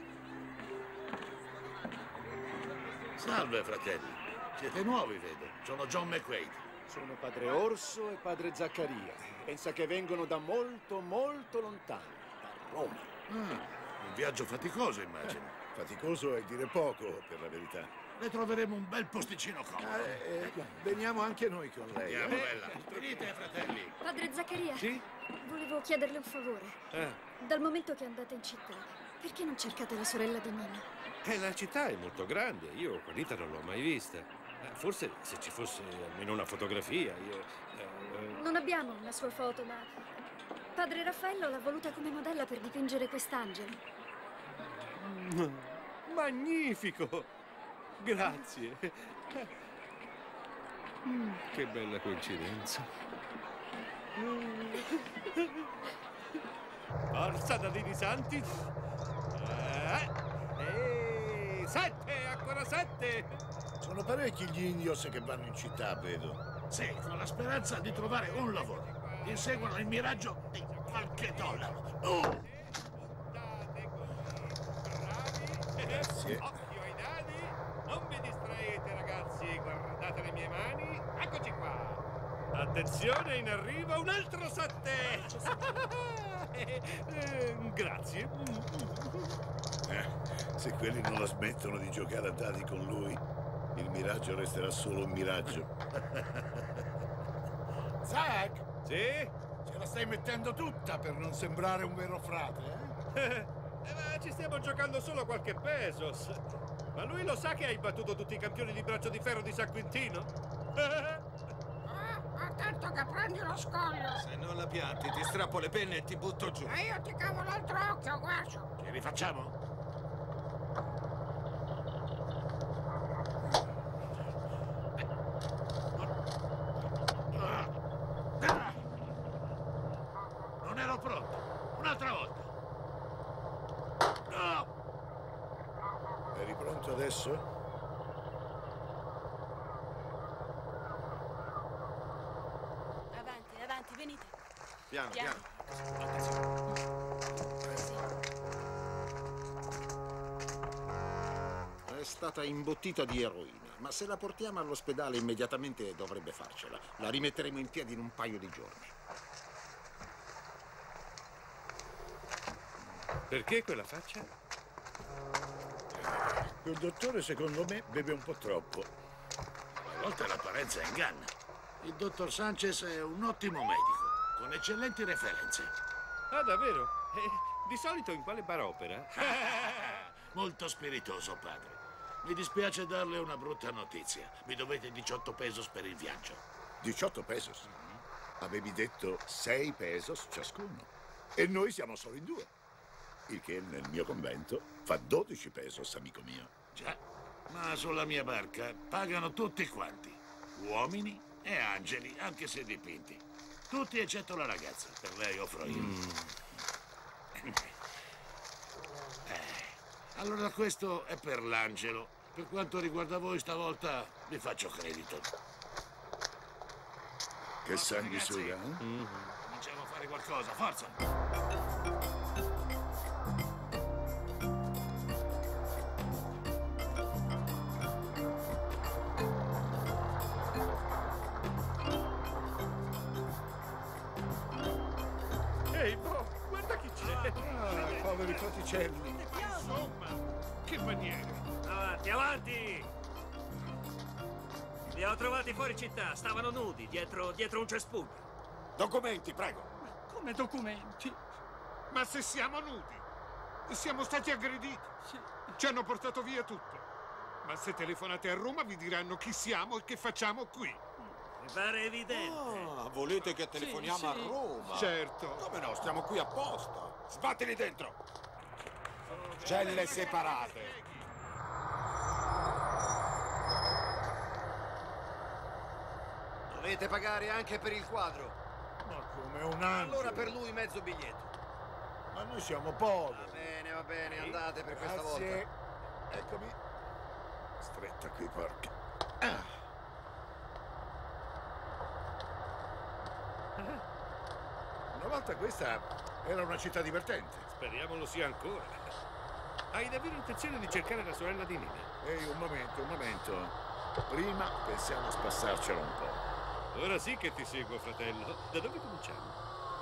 Salve, fratelli. Siete nuovi, vedo. Sono John McQuaid. Sono padre Orso e padre Zaccaria. Pensa che vengono da molto, molto lontano, da Roma. Un viaggio faticoso, immagino. Faticoso è dire poco, per la verità. Le troveremo un bel posticino comodo. Veniamo anche noi con lei. Andiamo, bella. Venite, fratelli. Padre Zaccaria. Sì? Volevo chiederle un favore. Dal momento che andate in città, perché non cercate la sorella di Nina? La città è molto grande. Io Juanita non l'ho mai vista. Forse se ci fosse almeno una fotografia, io... Non abbiamo una sua foto, ma padre Raffaello l'ha voluta come modella per dipingere quest'angelo. Magnifico! Grazie. Che bella coincidenza. Forza, dadini santi. 7, ancora 7. Sono parecchi gli indios che vanno in città, vedo. Sì, con la speranza di trovare un lavoro. Inseguono il miraggio di qualche dollaro. Grazie. Occhio ai dadi. Non vi distraete, ragazzi. Guardate le mie mani. Eccoci qua. Attenzione, in arrivo un altro 7. Grazie. Se quelli non la smettono di giocare a dadi con lui, il miraggio resterà solo un miraggio. Zack! Sì? Ce la stai mettendo tutta per non sembrare un vero frate, eh? Ma ci stiamo giocando solo qualche pesos. Ma lui lo sa che hai battuto tutti i campioni di braccio di ferro di San Quintino? tanto che prendi lo scoglio. Se non la pianti, ti strappo le penne e ti butto giù. E io ti cavo l'altro occhio, guarcio. Che rifacciamo? Non ero pronto. Un'altra volta. No! Eri pronto adesso? Avanti, avanti, venite. Piano, piano. È stata imbottita di eroina, ma se la portiamo all'ospedale immediatamente dovrebbe farcela. La rimetteremo in piedi in un paio di giorni. Perché quella faccia? Il dottore, secondo me, beve un po' troppo. A volte l'apparenza inganna. Il dottor Sanchez è un ottimo medico, con eccellenti referenze. Ah, davvero? Di solito in quale bar opera? Molto spiritoso, padre. Mi dispiace darle una brutta notizia. Mi dovete 18 pesos per il viaggio. 18 pesos? Avevi detto 6 pesos ciascuno. E noi siamo solo in 2. Il che nel mio convento fa 12 pesos, amico mio. Già, ma sulla mia barca pagano tutti quanti. Uomini e angeli, anche se dipinti. Tutti eccetto la ragazza. Per lei offro io. Allora questo è per l'angelo. Per quanto riguarda voi stavolta vi faccio credito. Che sanguisuga, eh? Cominciamo a fare qualcosa, forza! Ehi, Bo, guarda chi c'è! Poveri fraticelli! Insomma, che maniere! Avanti, avanti! Li ho trovati fuori città, stavano nudi, dietro un cespuglio. Documenti, prego. Come documenti? Ma se siamo nudi? Siamo stati aggrediti. Ci hanno portato via tutto. Ma se telefonate a Roma vi diranno chi siamo e che facciamo qui. Mi pare evidente. Ah, volete che telefoniamo a Roma? Certo. Come no, stiamo qui apposta. Sbattili dentro. Celle separate. Dovete pagare anche per il quadro. Ma come un angelo. Allora per lui mezzo biglietto. Ma noi siamo poveri. Va bene, andate per questa volta. Grazie. Eccomi. Stretta qui, porca. Una volta questa era una città divertente. Speriamo lo sia ancora. Hai davvero intenzione di cercare la sorella di Nina? Ehi, un momento. Prima pensiamo a spassarcela un po'. Ora sì che ti seguo, fratello. Da dove cominciamo?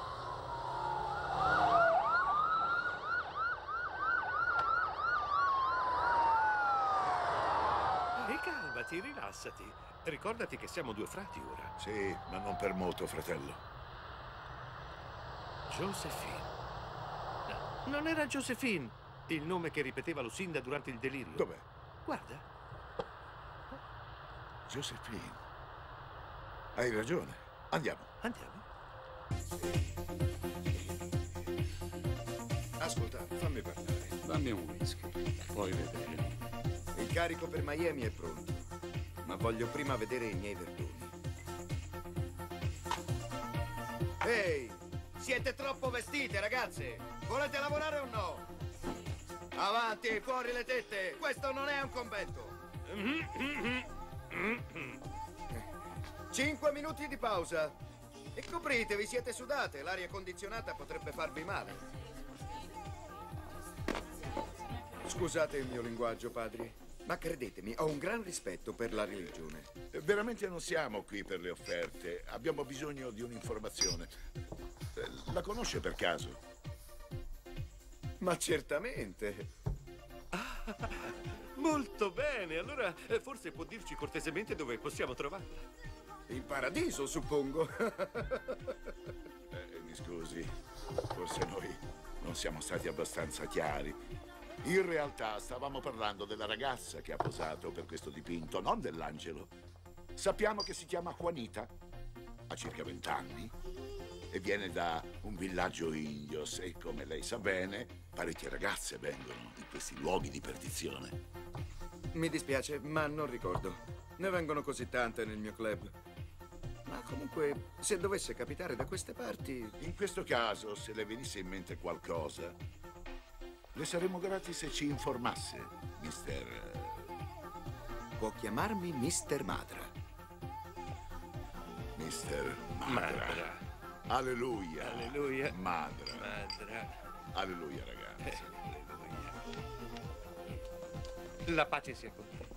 E calmati, rilassati. Ricordati che siamo 2 frati ora. Sì, ma non per molto, fratello. Josephine. No, non era Josephine il nome che ripeteva Lucinda durante il delirio? Dov'è? Guarda. Josephine. Hai ragione. Andiamo. Andiamo. Ascolta, fammi parlare. Dammi un whisky, poi vedremo. Il carico per Miami è pronto, ma voglio prima vedere i miei verdoni. Ehi, siete troppo vestite, ragazze! Volete lavorare o no? Avanti, fuori le tette! Questo non è un convento! 5 minuti di pausa. E copritevi, siete sudate. L'aria condizionata potrebbe farvi male. Scusate il mio linguaggio, padri, ma credetemi, ho un gran rispetto per la religione. Veramente non siamo qui per le offerte. Abbiamo bisogno di un'informazione. La conosce per caso? Ma certamente. Molto bene, allora forse può dirci cortesemente dove possiamo trovarla. In paradiso, suppongo. Mi scusi, forse noi non siamo stati abbastanza chiari. In realtà stavamo parlando della ragazza che ha posato per questo dipinto, non dell'angelo. Sappiamo che si chiama Juanita. ha circa 20 anni e viene da un villaggio indio e, come lei sa bene, parecchie ragazze vengono in questi luoghi di perdizione. Mi dispiace, ma non ricordo. Ne vengono così tante nel mio club. Ma comunque, se dovesse capitare da queste parti... In questo caso, se le venisse in mente qualcosa, le saremmo grati se ci informasse, mister... Può chiamarmi Mister Madra. Mister Madra. Alleluia. Alleluia. Madra. Madra. Alleluia, ragazzi. La pace sia con te.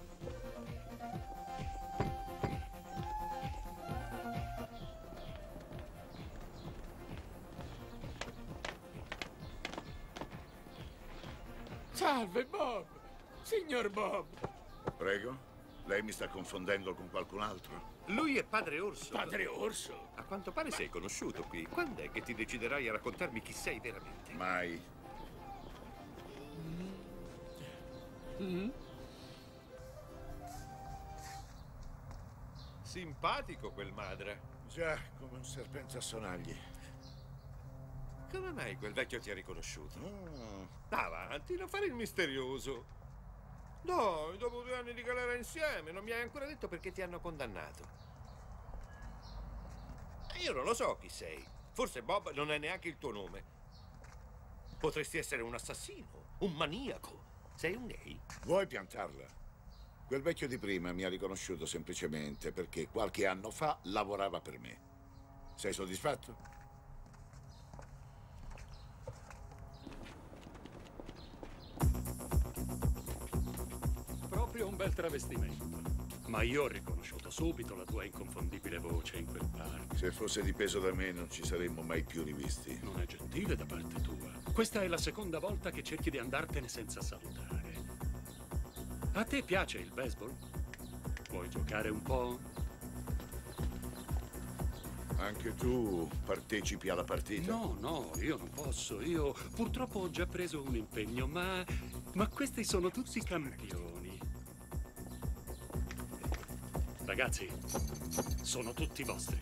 Salve, Bob. Signor Bob. Prego? Lei mi sta confondendo con qualcun altro? Lui è Padre Orso. Padre Orso? A quanto pare sei conosciuto qui. Quando è che ti deciderai a raccontarmi chi sei veramente? Mai. Simpatico quel Madra. Già, come un serpente a sonagli. Come mai quel vecchio ti ha riconosciuto? Avanti, non fare il misterioso. No, dopo 2 anni di galera insieme, non mi hai ancora detto perché ti hanno condannato. Io non lo so chi sei. Forse Bob non è neanche il tuo nome. Potresti essere un assassino, un maniaco. Sei un gay? Vuoi piantarla? Quel vecchio di prima mi ha riconosciuto semplicemente perché qualche anno fa lavorava per me. Sei soddisfatto? Proprio un bel travestimento. Ma io ho riconosciuto subito la tua inconfondibile voce in quel bar. Se fosse dipeso da me non ci saremmo mai più rivisti. Non è gentile da parte tua. Questa è la seconda volta che cerchi di andartene senza salutare. A te piace il baseball? Vuoi giocare un po'? Anche tu partecipi alla partita? No, io non posso. Io purtroppo ho già preso un impegno, ma questi sono tutti campioni. Ragazzi, sono tutti vostri.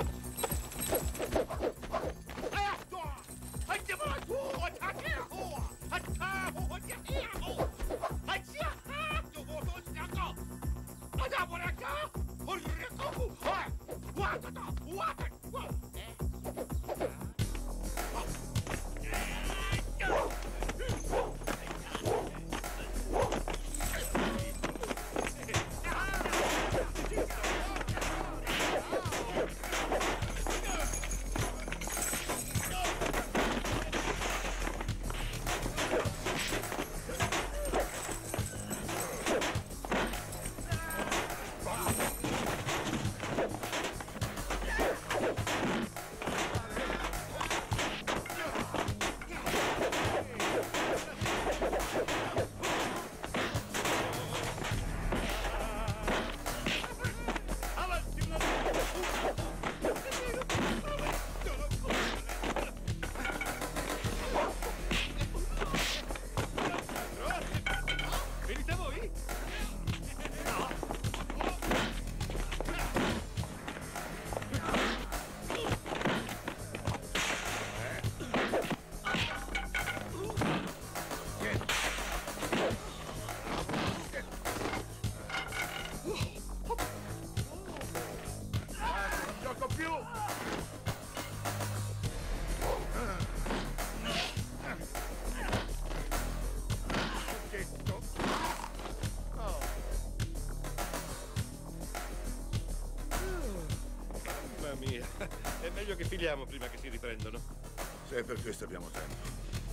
È meglio che filiamo prima che si riprendono. Se per questo abbiamo tempo.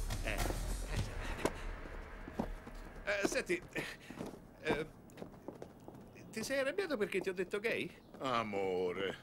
Senti, ti sei arrabbiato perché ti ho detto gay? Amore.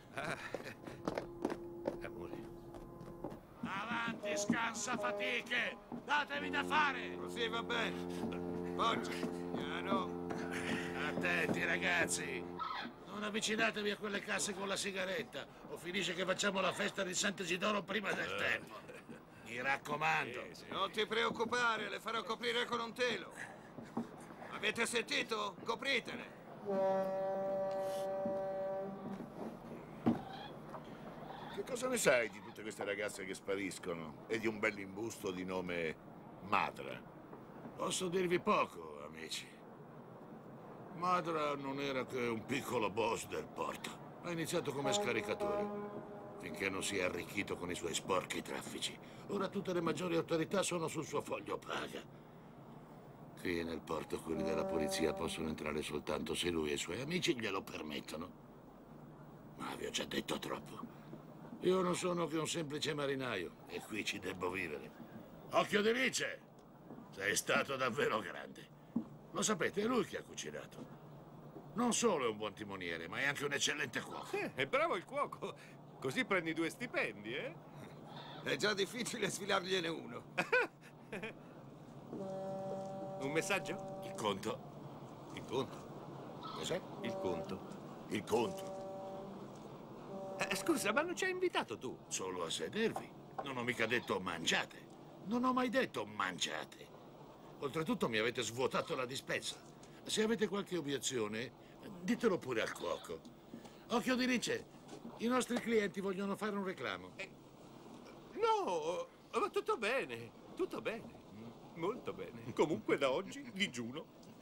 Amore. Avanti, scansa fatiche! Datevi da fare! Così va bene. Poggia, piano. Attenti, ragazzi! Non avvicinatevi a quelle casse con la sigaretta, o finisce che facciamo la festa di Sant'Isidoro prima del tempo. Mi raccomando. Non ti preoccupare, le farò coprire con un telo. Avete sentito? Copritele. Cosa ne sai di tutte queste ragazze che spariscono e di un bell'imbusto di nome Madra? Posso dirvi poco, amici. Madra non era che un piccolo boss del porto. Ha iniziato come scaricatore, finché non si è arricchito con i suoi sporchi traffici. Ora tutte le maggiori autorità sono sul suo foglio paga. Qui nel porto quelli della polizia possono entrare soltanto se lui e i suoi amici glielo permettono. Ma vi ho già detto troppo. Io non sono che un semplice marinaio e qui ci debbo vivere. Occhio di Rice! Sei stato davvero grande. Lo sapete, è lui che ha cucinato. Non solo è un buon timoniere, ma è anche un eccellente cuoco. È bravo il cuoco. Così prendi 2 stipendi, eh? È già difficile sfilargliene uno. Un messaggio? Il conto. Il conto? Cos'è? Il conto. Il conto. Scusa, ma non ci hai invitato tu? Solo a sedervi. Non ho mica detto mangiate. Non ho mai detto mangiate. Oltretutto mi avete svuotato la dispensa. Se avete qualche obiezione, ditelo pure al cuoco. Occhio di Rice, i nostri clienti vogliono fare un reclamo. No, ma tutto bene, molto bene. Comunque da oggi digiuno.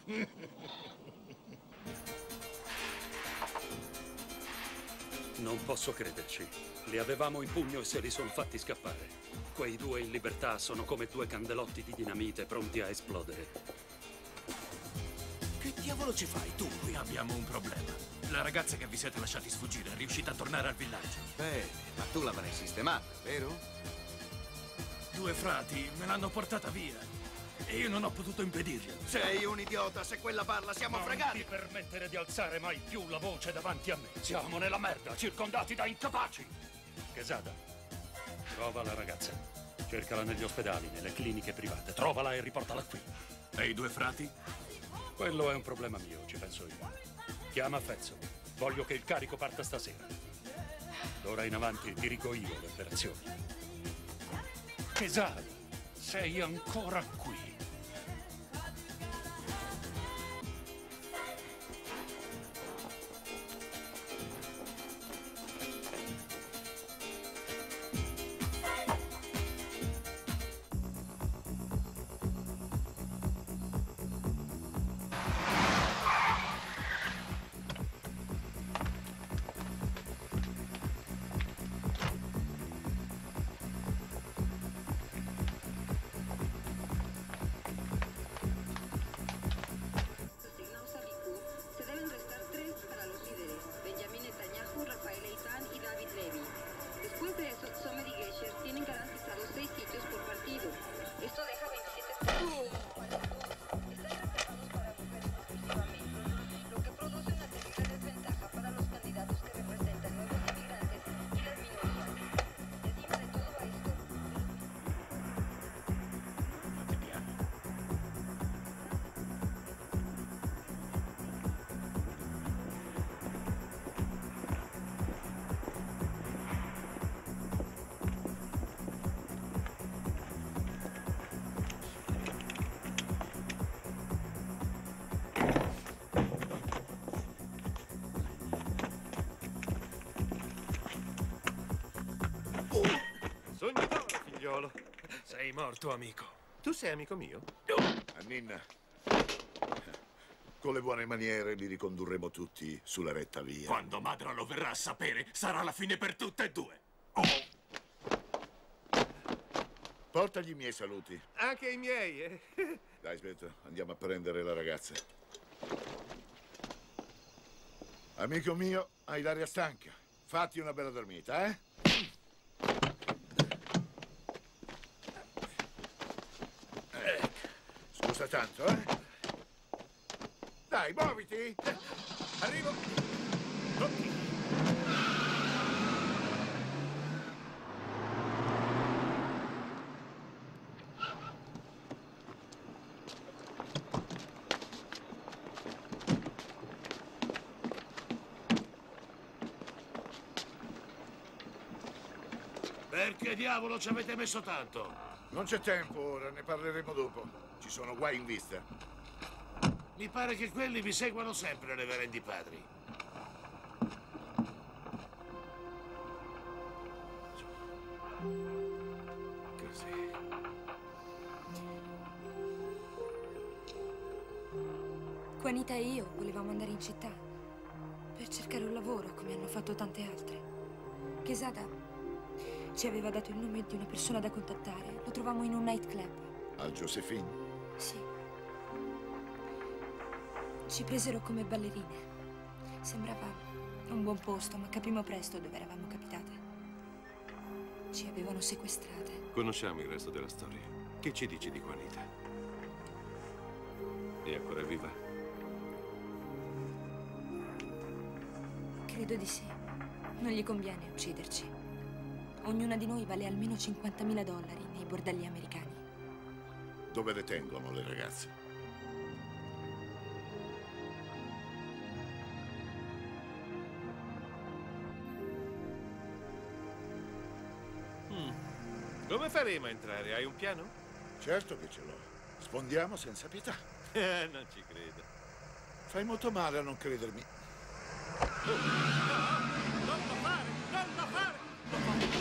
Non posso crederci. Li avevamo in pugno e se li sono fatti scappare. Quei 2 in libertà sono come 2 candelotti di dinamite pronti a esplodere. Che diavolo ci fai tu qui? Abbiamo un problema. La ragazza che vi siete lasciati sfuggire è riuscita a tornare al villaggio. Bene, ma tu l'avrai sistemata, vero? 2 frati me l'hanno portata via e io non ho potuto impedirglielo. Sei un idiota, se quella parla siamo fregati! Non ti permettere di alzare mai più la voce davanti a me. Siamo nella merda, circondati da incapaci. Quesada, trova la ragazza. Cercala negli ospedali, nelle cliniche private. Trovala e riportala qui. E i 2 frati? Quello è un problema mio, ci penso io. Chiama Fezzo. Voglio che il carico parta stasera. D'ora in avanti dirigo io le operazioni. Quesada, sei ancora qui. Sognatore, figliolo. Sei morto, amico. Tu sei amico mio? Anninna, con le buone maniere li ricondurremo tutti sulla retta via. Quando Madra lo verrà a sapere, sarà la fine per tutte e 2. Portagli i miei saluti. Anche i miei, eh? Dai, aspetta, andiamo a prendere la ragazza. Amico mio, hai l'aria stanca. Fatti una bella dormita, eh? Scusa tanto, eh? Dai, muoviti! Arrivo! Perché diavolo ci avete messo tanto? Non c'è tempo ora, ne parleremo dopo. Ci sono guai in vista. Mi pare che quelli vi seguano sempre, reverendi padri. Juanita e io volevamo andare in città per cercare un lavoro, come hanno fatto tante altre. Quesada ci aveva dato il nome di una persona da contattare. Lo trovammo in un nightclub. Al Josephine? Sì. Ci presero come ballerine. Sembrava un buon posto, ma capimmo presto dove eravamo capitate. Ci avevano sequestrate. Conosciamo il resto della storia. Che ci dici di Juanita? È ancora viva? Credo di sì. Non gli conviene ucciderci. Ognuna di noi vale almeno $50.000 nei bordelli americani. Dove le tengono le ragazze? Come faremo a entrare? Hai un piano? Certo che ce l'ho. Sfondiamo senza pietà. Non ci credo. Fai molto male a non credermi. Non lo fare! Non lo fare! Non lo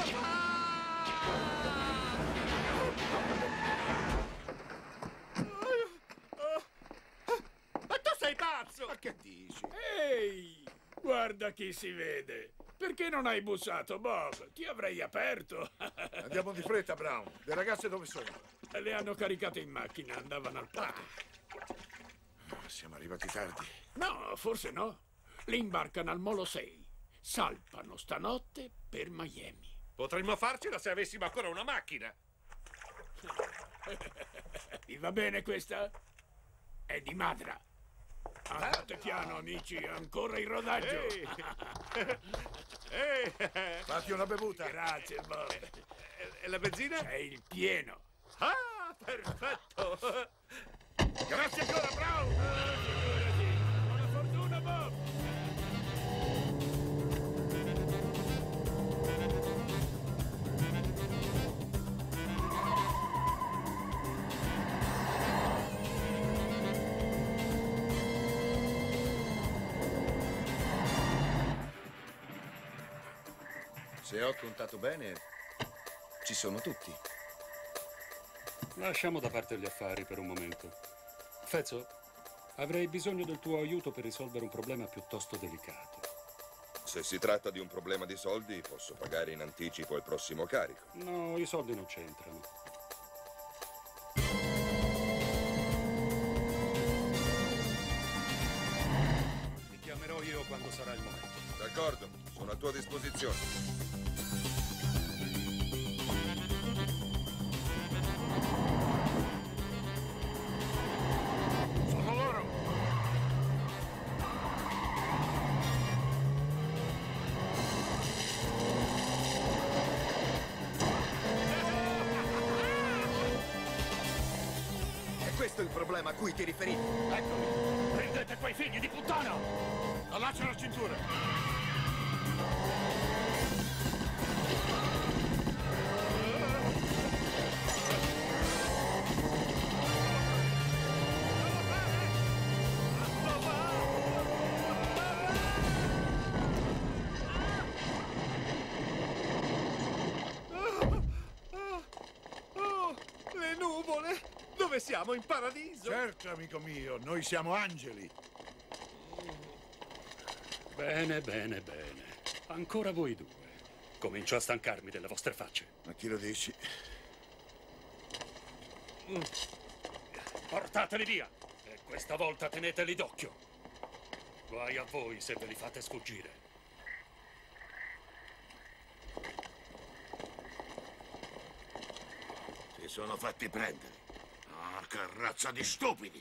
fare! Ma tu sei pazzo! Ma che dici? Ehi! Guarda chi si vede! Perché non hai bussato, Bob? Ti avrei aperto. Andiamo di fretta, Brown. Le ragazze dove sono? Le hanno caricate in macchina, andavano al parco. Siamo arrivati tardi. No, forse no. Le imbarcano al Molo 6. Salpano stanotte per Miami. Potremmo farcela se avessimo ancora una macchina. Vi va bene questa? È di Madra. Andate piano, amici, ancora in rodaggio. Fatti una bevuta. Grazie, Bob. E la benzina? C'è il pieno. Ah, perfetto. Grazie ancora, Brown. Figurati. Buona fortuna, Bob. Se ho contato bene, ci sono tutti. Lasciamo da parte gli affari per un momento. Fezzo, avrei bisogno del tuo aiuto per risolvere un problema piuttosto delicato. Se si tratta di un problema di soldi, posso pagare in anticipo il prossimo carico. No, i soldi non c'entrano. Ti chiamerò io quando sarà il momento. D'accordo, sono a tua disposizione. Questo è il problema a cui ti riferivi. Eccoli! Prendete quei figli di puttana! Allaccia la cintura! Le nuvole! Dove siamo? In paradiso? Certo, amico mio, noi siamo angeli. Bene, bene, bene. Ancora voi due. Comincio a stancarmi delle vostre facce. Ma chi lo dici? Portateli via! E questa volta teneteli d'occhio. Guai a voi se ve li fate sfuggire. Si sono fatti prendere. Ah, che razza di stupidi!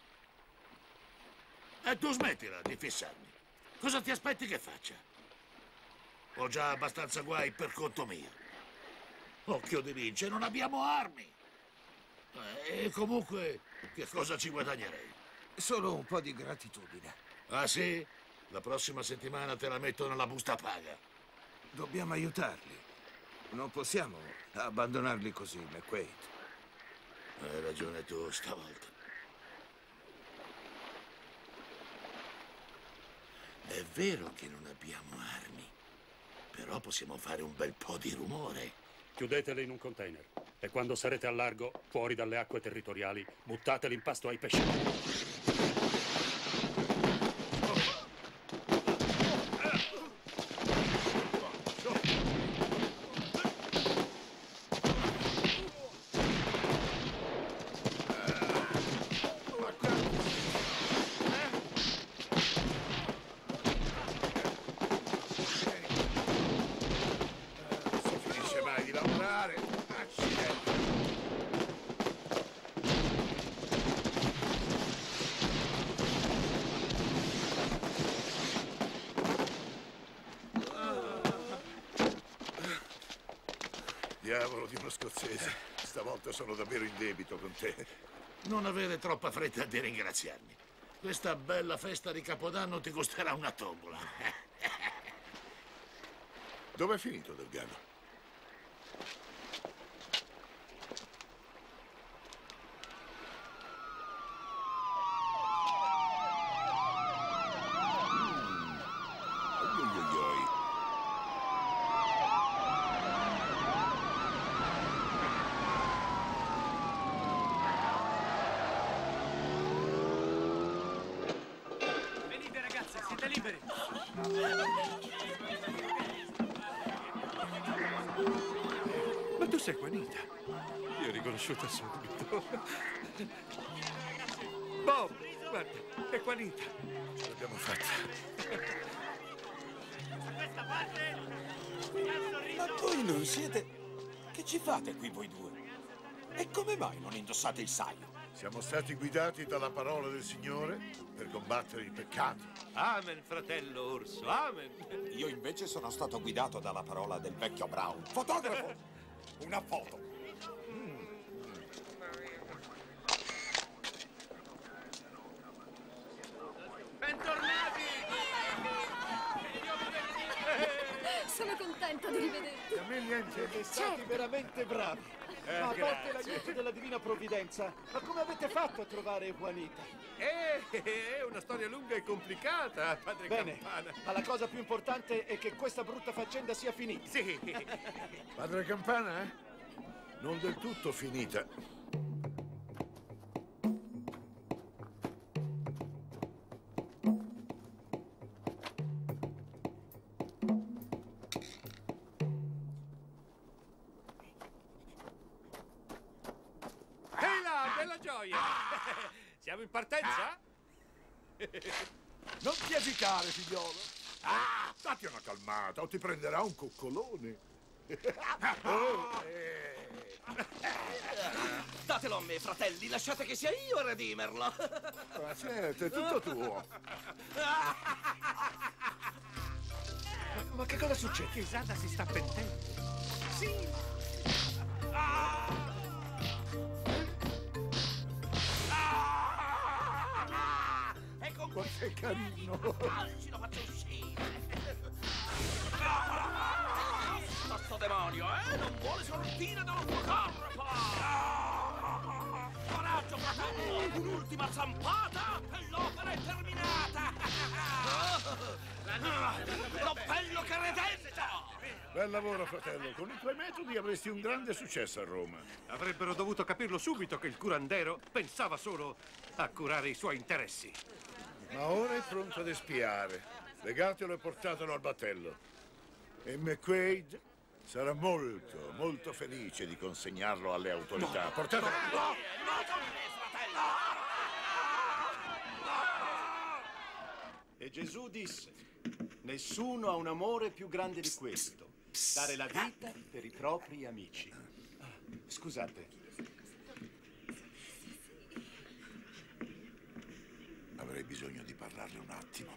E tu smettila di fissarmi. Cosa ti aspetti che faccia? Ho già abbastanza guai per conto mio. Occhio di lince, non abbiamo armi. E comunque, che cosa ci guadagnerei? Solo un po' di gratitudine. Ah sì? La prossima settimana te la metto nella busta paga. Dobbiamo aiutarli. Non possiamo abbandonarli così, McQuaid. Hai ragione tu stavolta. È vero che non abbiamo armi, però possiamo fare un bel po' di rumore. Chiudetele in un container e quando sarete al largo, fuori dalle acque territoriali, buttateli in pasto ai pesci. Diavolo di uno scozzese. Stavolta sono davvero in debito con te. Non avere troppa fretta di ringraziarmi. Questa bella festa di Capodanno ti costerà una tombola. Dov'è finito Delgado? Venite ragazze, siete liberi. Ma tu sei Juanita. Io ho riconosciuta subito. Bob, guarda, è Juanita. Ce l'abbiamo fatta. Ma voi non siete... Che ci fate qui voi due? E come mai non indossate il saio? Siamo stati guidati dalla parola del Signore per combattere i peccati. Amen, fratello Orso, amen. Io invece sono stato guidato dalla parola del vecchio Brown. Fotografo! Una foto. Bentornati! Sono contenta di rivederti. A me niente. Siete stati veramente bravi. Ma a parte l'aiuto della Divina Provvidenza, ma come avete fatto a trovare Juanita? È una storia lunga e complicata, padre Bene, Campana. ma la cosa più importante è che questa brutta faccenda sia finita. Sì. Padre Campana, eh? Non del tutto finita. Ehi là, bella gioia! Siamo in partenza? Non ti agitare, figliolo. Datti una calmata o ti prenderà un coccolone. Datelo a me, fratelli, lasciate che sia io a redimerlo. Ma certo, è tutto tuo. Ma che cosa succede? Che Zada si sta pentendo. Sì. Quanto è carino. Ce lo faccio uscire. Sto demonio, non vuole sortire dallo fotografo. Coraggio, fratello, un'ultima zampata e l'opera è terminata. Lo bello che redento. Bel lavoro, fratello. Con i tuoi metodi avresti un grande successo a Roma. Avrebbero dovuto capirlo subito che il curandero pensava solo a curare i suoi interessi. Ma ora è pronto ad espiare. Legatelo e portatelo al battello. E McQuaid sarà molto, molto felice di consegnarlo alle autorità. No, Portatelo. no, con me, fratello. E Gesù disse: nessuno ha un amore più grande di questo, dare la vita per i propri amici. Scusate. Avrei bisogno di parlarle un attimo.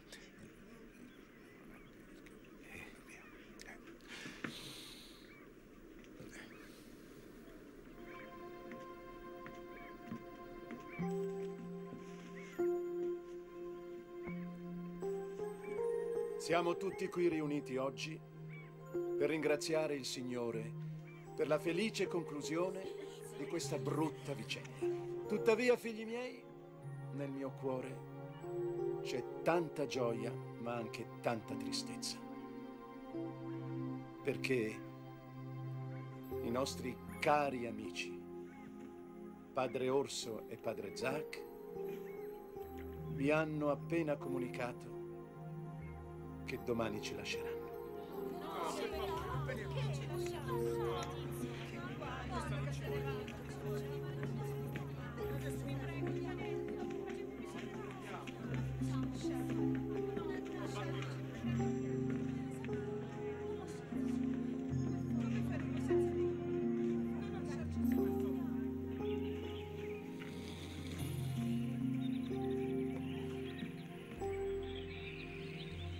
Siamo tutti qui riuniti oggi per ringraziare il Signore per la felice conclusione di questa brutta vicenda. Tuttavia, figli miei, nel mio cuore c'è tanta gioia, ma anche tanta tristezza. Perché i nostri cari amici, Padre Orso e Padre Zac, vi hanno appena comunicato che domani ci lasceranno.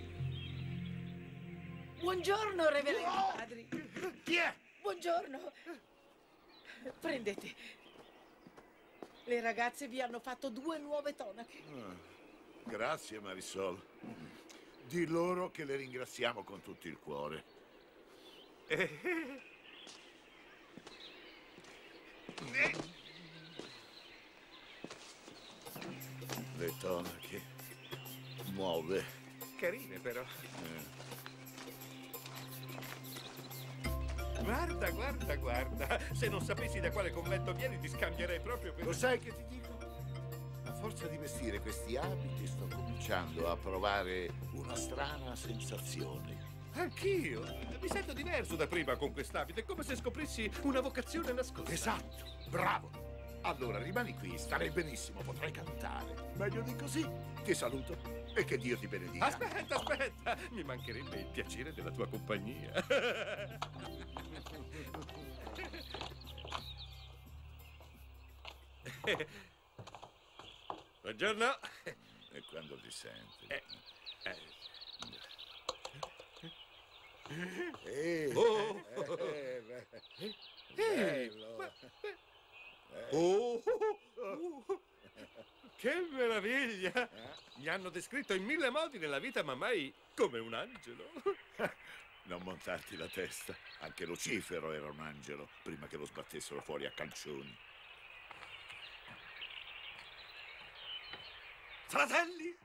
Buongiorno, reverendo padri. Chi è? Buongiorno. Prendete. Le ragazze vi hanno fatto 2 nuove tonache. Grazie, Marisol. Di loro che le ringraziamo con tutto il cuore. Le tonache nuove. Carine, però. Guarda, guarda, guarda. Se non sapessi da quale convento vieni, ti scambierei proprio per... Lo sai che ti dico? A forza di vestire questi abiti sto cominciando a provare una strana sensazione. Anch'io. Mi sento diverso da prima con quest'abito. È come se scoprissi una vocazione nascosta. Esatto, bravo. Allora rimani qui, starei benissimo, potrai cantare. Meglio di così. Ti saluto e che Dio ti benedica. Aspetta, aspetta. Mi mancherebbe il piacere della tua compagnia. Buongiorno. E quando ti senti? Bello. Che meraviglia! Mi hanno descritto in 1000 modi nella vita, ma mai come un angelo. Non montarti la testa. Anche Lucifero era un angelo, prima che lo sbattessero fuori a calcioni. Fratelli!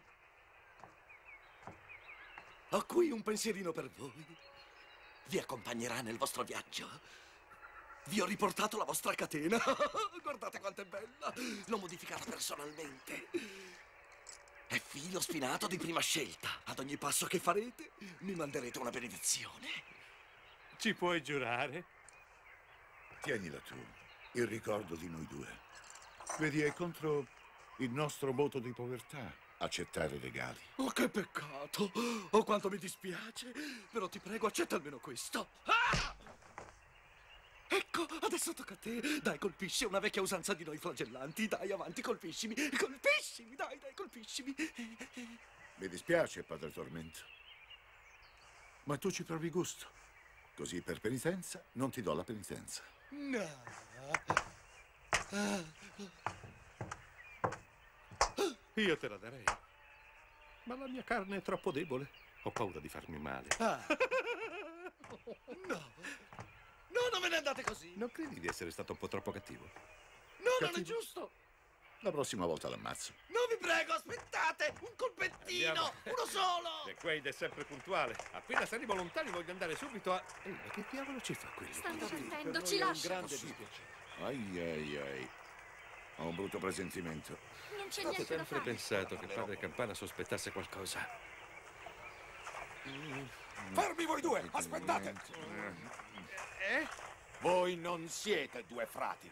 Ho qui un pensierino per voi. Vi accompagnerà nel vostro viaggio. Vi ho riportato la vostra catena. Guardate quanto è bella. L'ho modificata personalmente. È filo spinato di prima scelta. Ad ogni passo che farete, mi manderete una benedizione. Ci puoi giurare? Tienila tu, il ricordo di noi due. Vedi, è contro il nostro voto di povertà accettare regali. Oh, che peccato. Oh, quanto mi dispiace. Però ti prego, accetta almeno questo. Ah! Ecco, adesso tocca a te. Dai, colpisci, è una vecchia usanza di noi flagellanti. Dai, avanti, colpiscimi. Colpiscimi, dai, colpiscimi. Mi dispiace, padre Tormento. Ma tu ci provi gusto. Così per penitenza non ti do la penitenza. No. Io te la darei. Ma la mia carne è troppo debole. Ho paura di farmi male. No. No, non ve ne andate così. Non credi di essere stato un po' troppo cattivo? No, non è giusto. La prossima volta l'ammazzo. No, vi prego, aspettate. Un colpettino, Andiamo. uno solo. The Quaid è sempre puntuale. Appena saremo lontani voglio andare subito a... ma che diavolo ci fa quello? Stanno sentendo, ci lascia. Ai. Ho un brutto presentimento. Non c'è Ho niente da sempre fare. pensato che padre Campana sospettasse qualcosa. Fermi voi due, aspettate! Voi non siete 2 frati.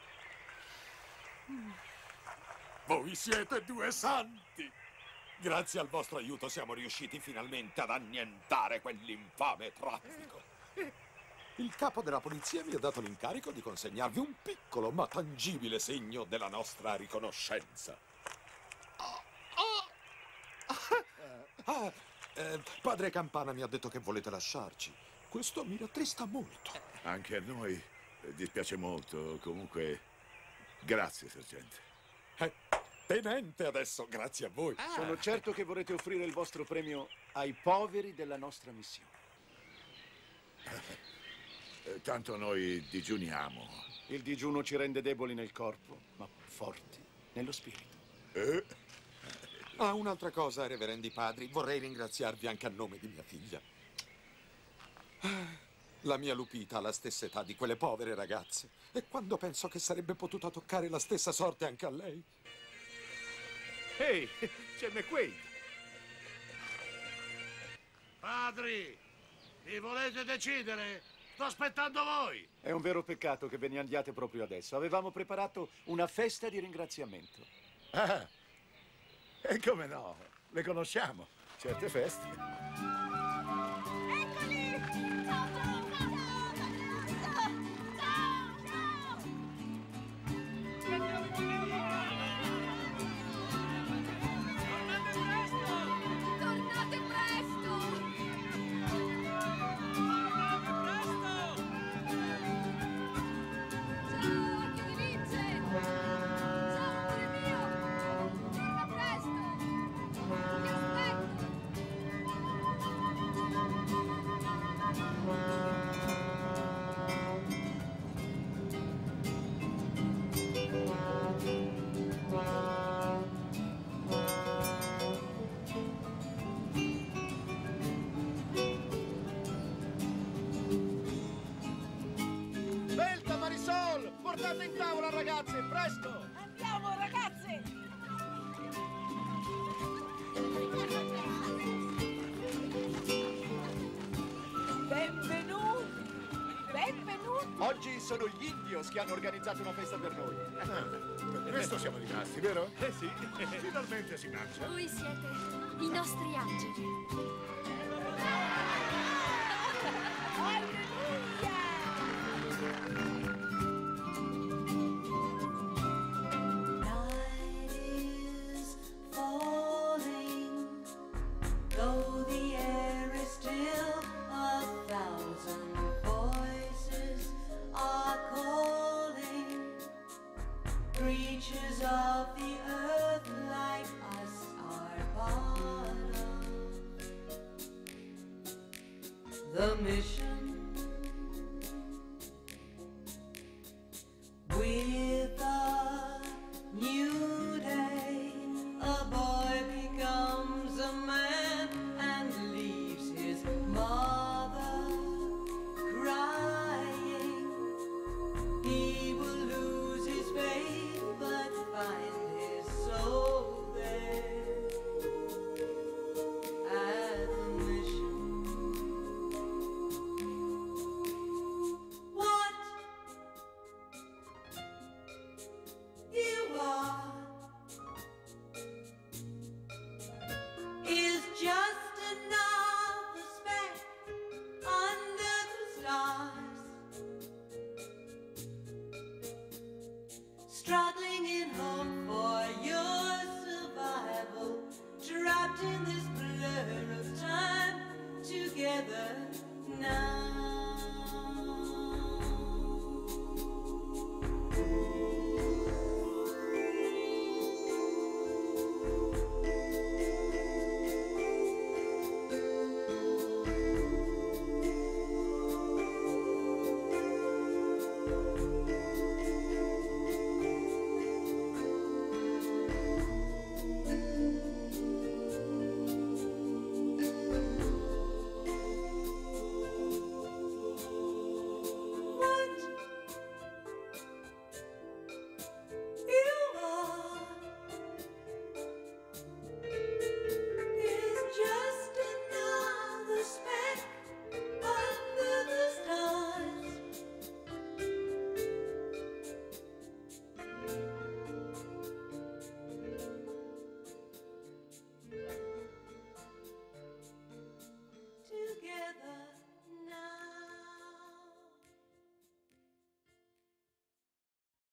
Voi siete 2 santi. Grazie al vostro aiuto siamo riusciti finalmente ad annientare quell'infame traffico. Il capo della polizia mi ha dato l'incarico di consegnarvi un piccolo ma tangibile segno della nostra riconoscenza. Padre Campana mi ha detto che volete lasciarci. Questo mi rattrista molto. Anche a noi dispiace molto. Comunque, grazie, sergente. Tenente adesso, grazie a voi. Sono certo che vorrete offrire il vostro premio ai poveri della nostra missione. Tanto noi digiuniamo. Il digiuno ci rende deboli nel corpo, ma forti nello spirito. Un'altra cosa, reverendi padri, vorrei ringraziarvi anche a nome di mia figlia. La mia Lupita ha la stessa età di quelle povere ragazze e quando penso che sarebbe potuta toccare la stessa sorte anche a lei. Ehi, c'è McQuaid. Padri, vi volete decidere? Sto aspettando voi. È un vero peccato che ve ne andiate proprio adesso. Avevamo preparato una festa di ringraziamento. E come no? Le conosciamo. Certe feste. Portate in tavola, ragazze, presto! Andiamo, ragazze! Benvenuti! Benvenuti! Oggi sono gli Indios che hanno organizzato una festa per noi. Per questo siamo rimasti, vero? Sì. Finalmente si mangia. Voi siete i nostri angeli. Though the air is still, 1,000 voices are calling. Creatures of the earth like us are part of the mission. With a new day, a boy becomes a man and leaves his mother crying. He will lose his faith but find his soul there at the mission. What you are is just another speck under the stars, struggling in hope for your survival, trapped in this blur of time together now.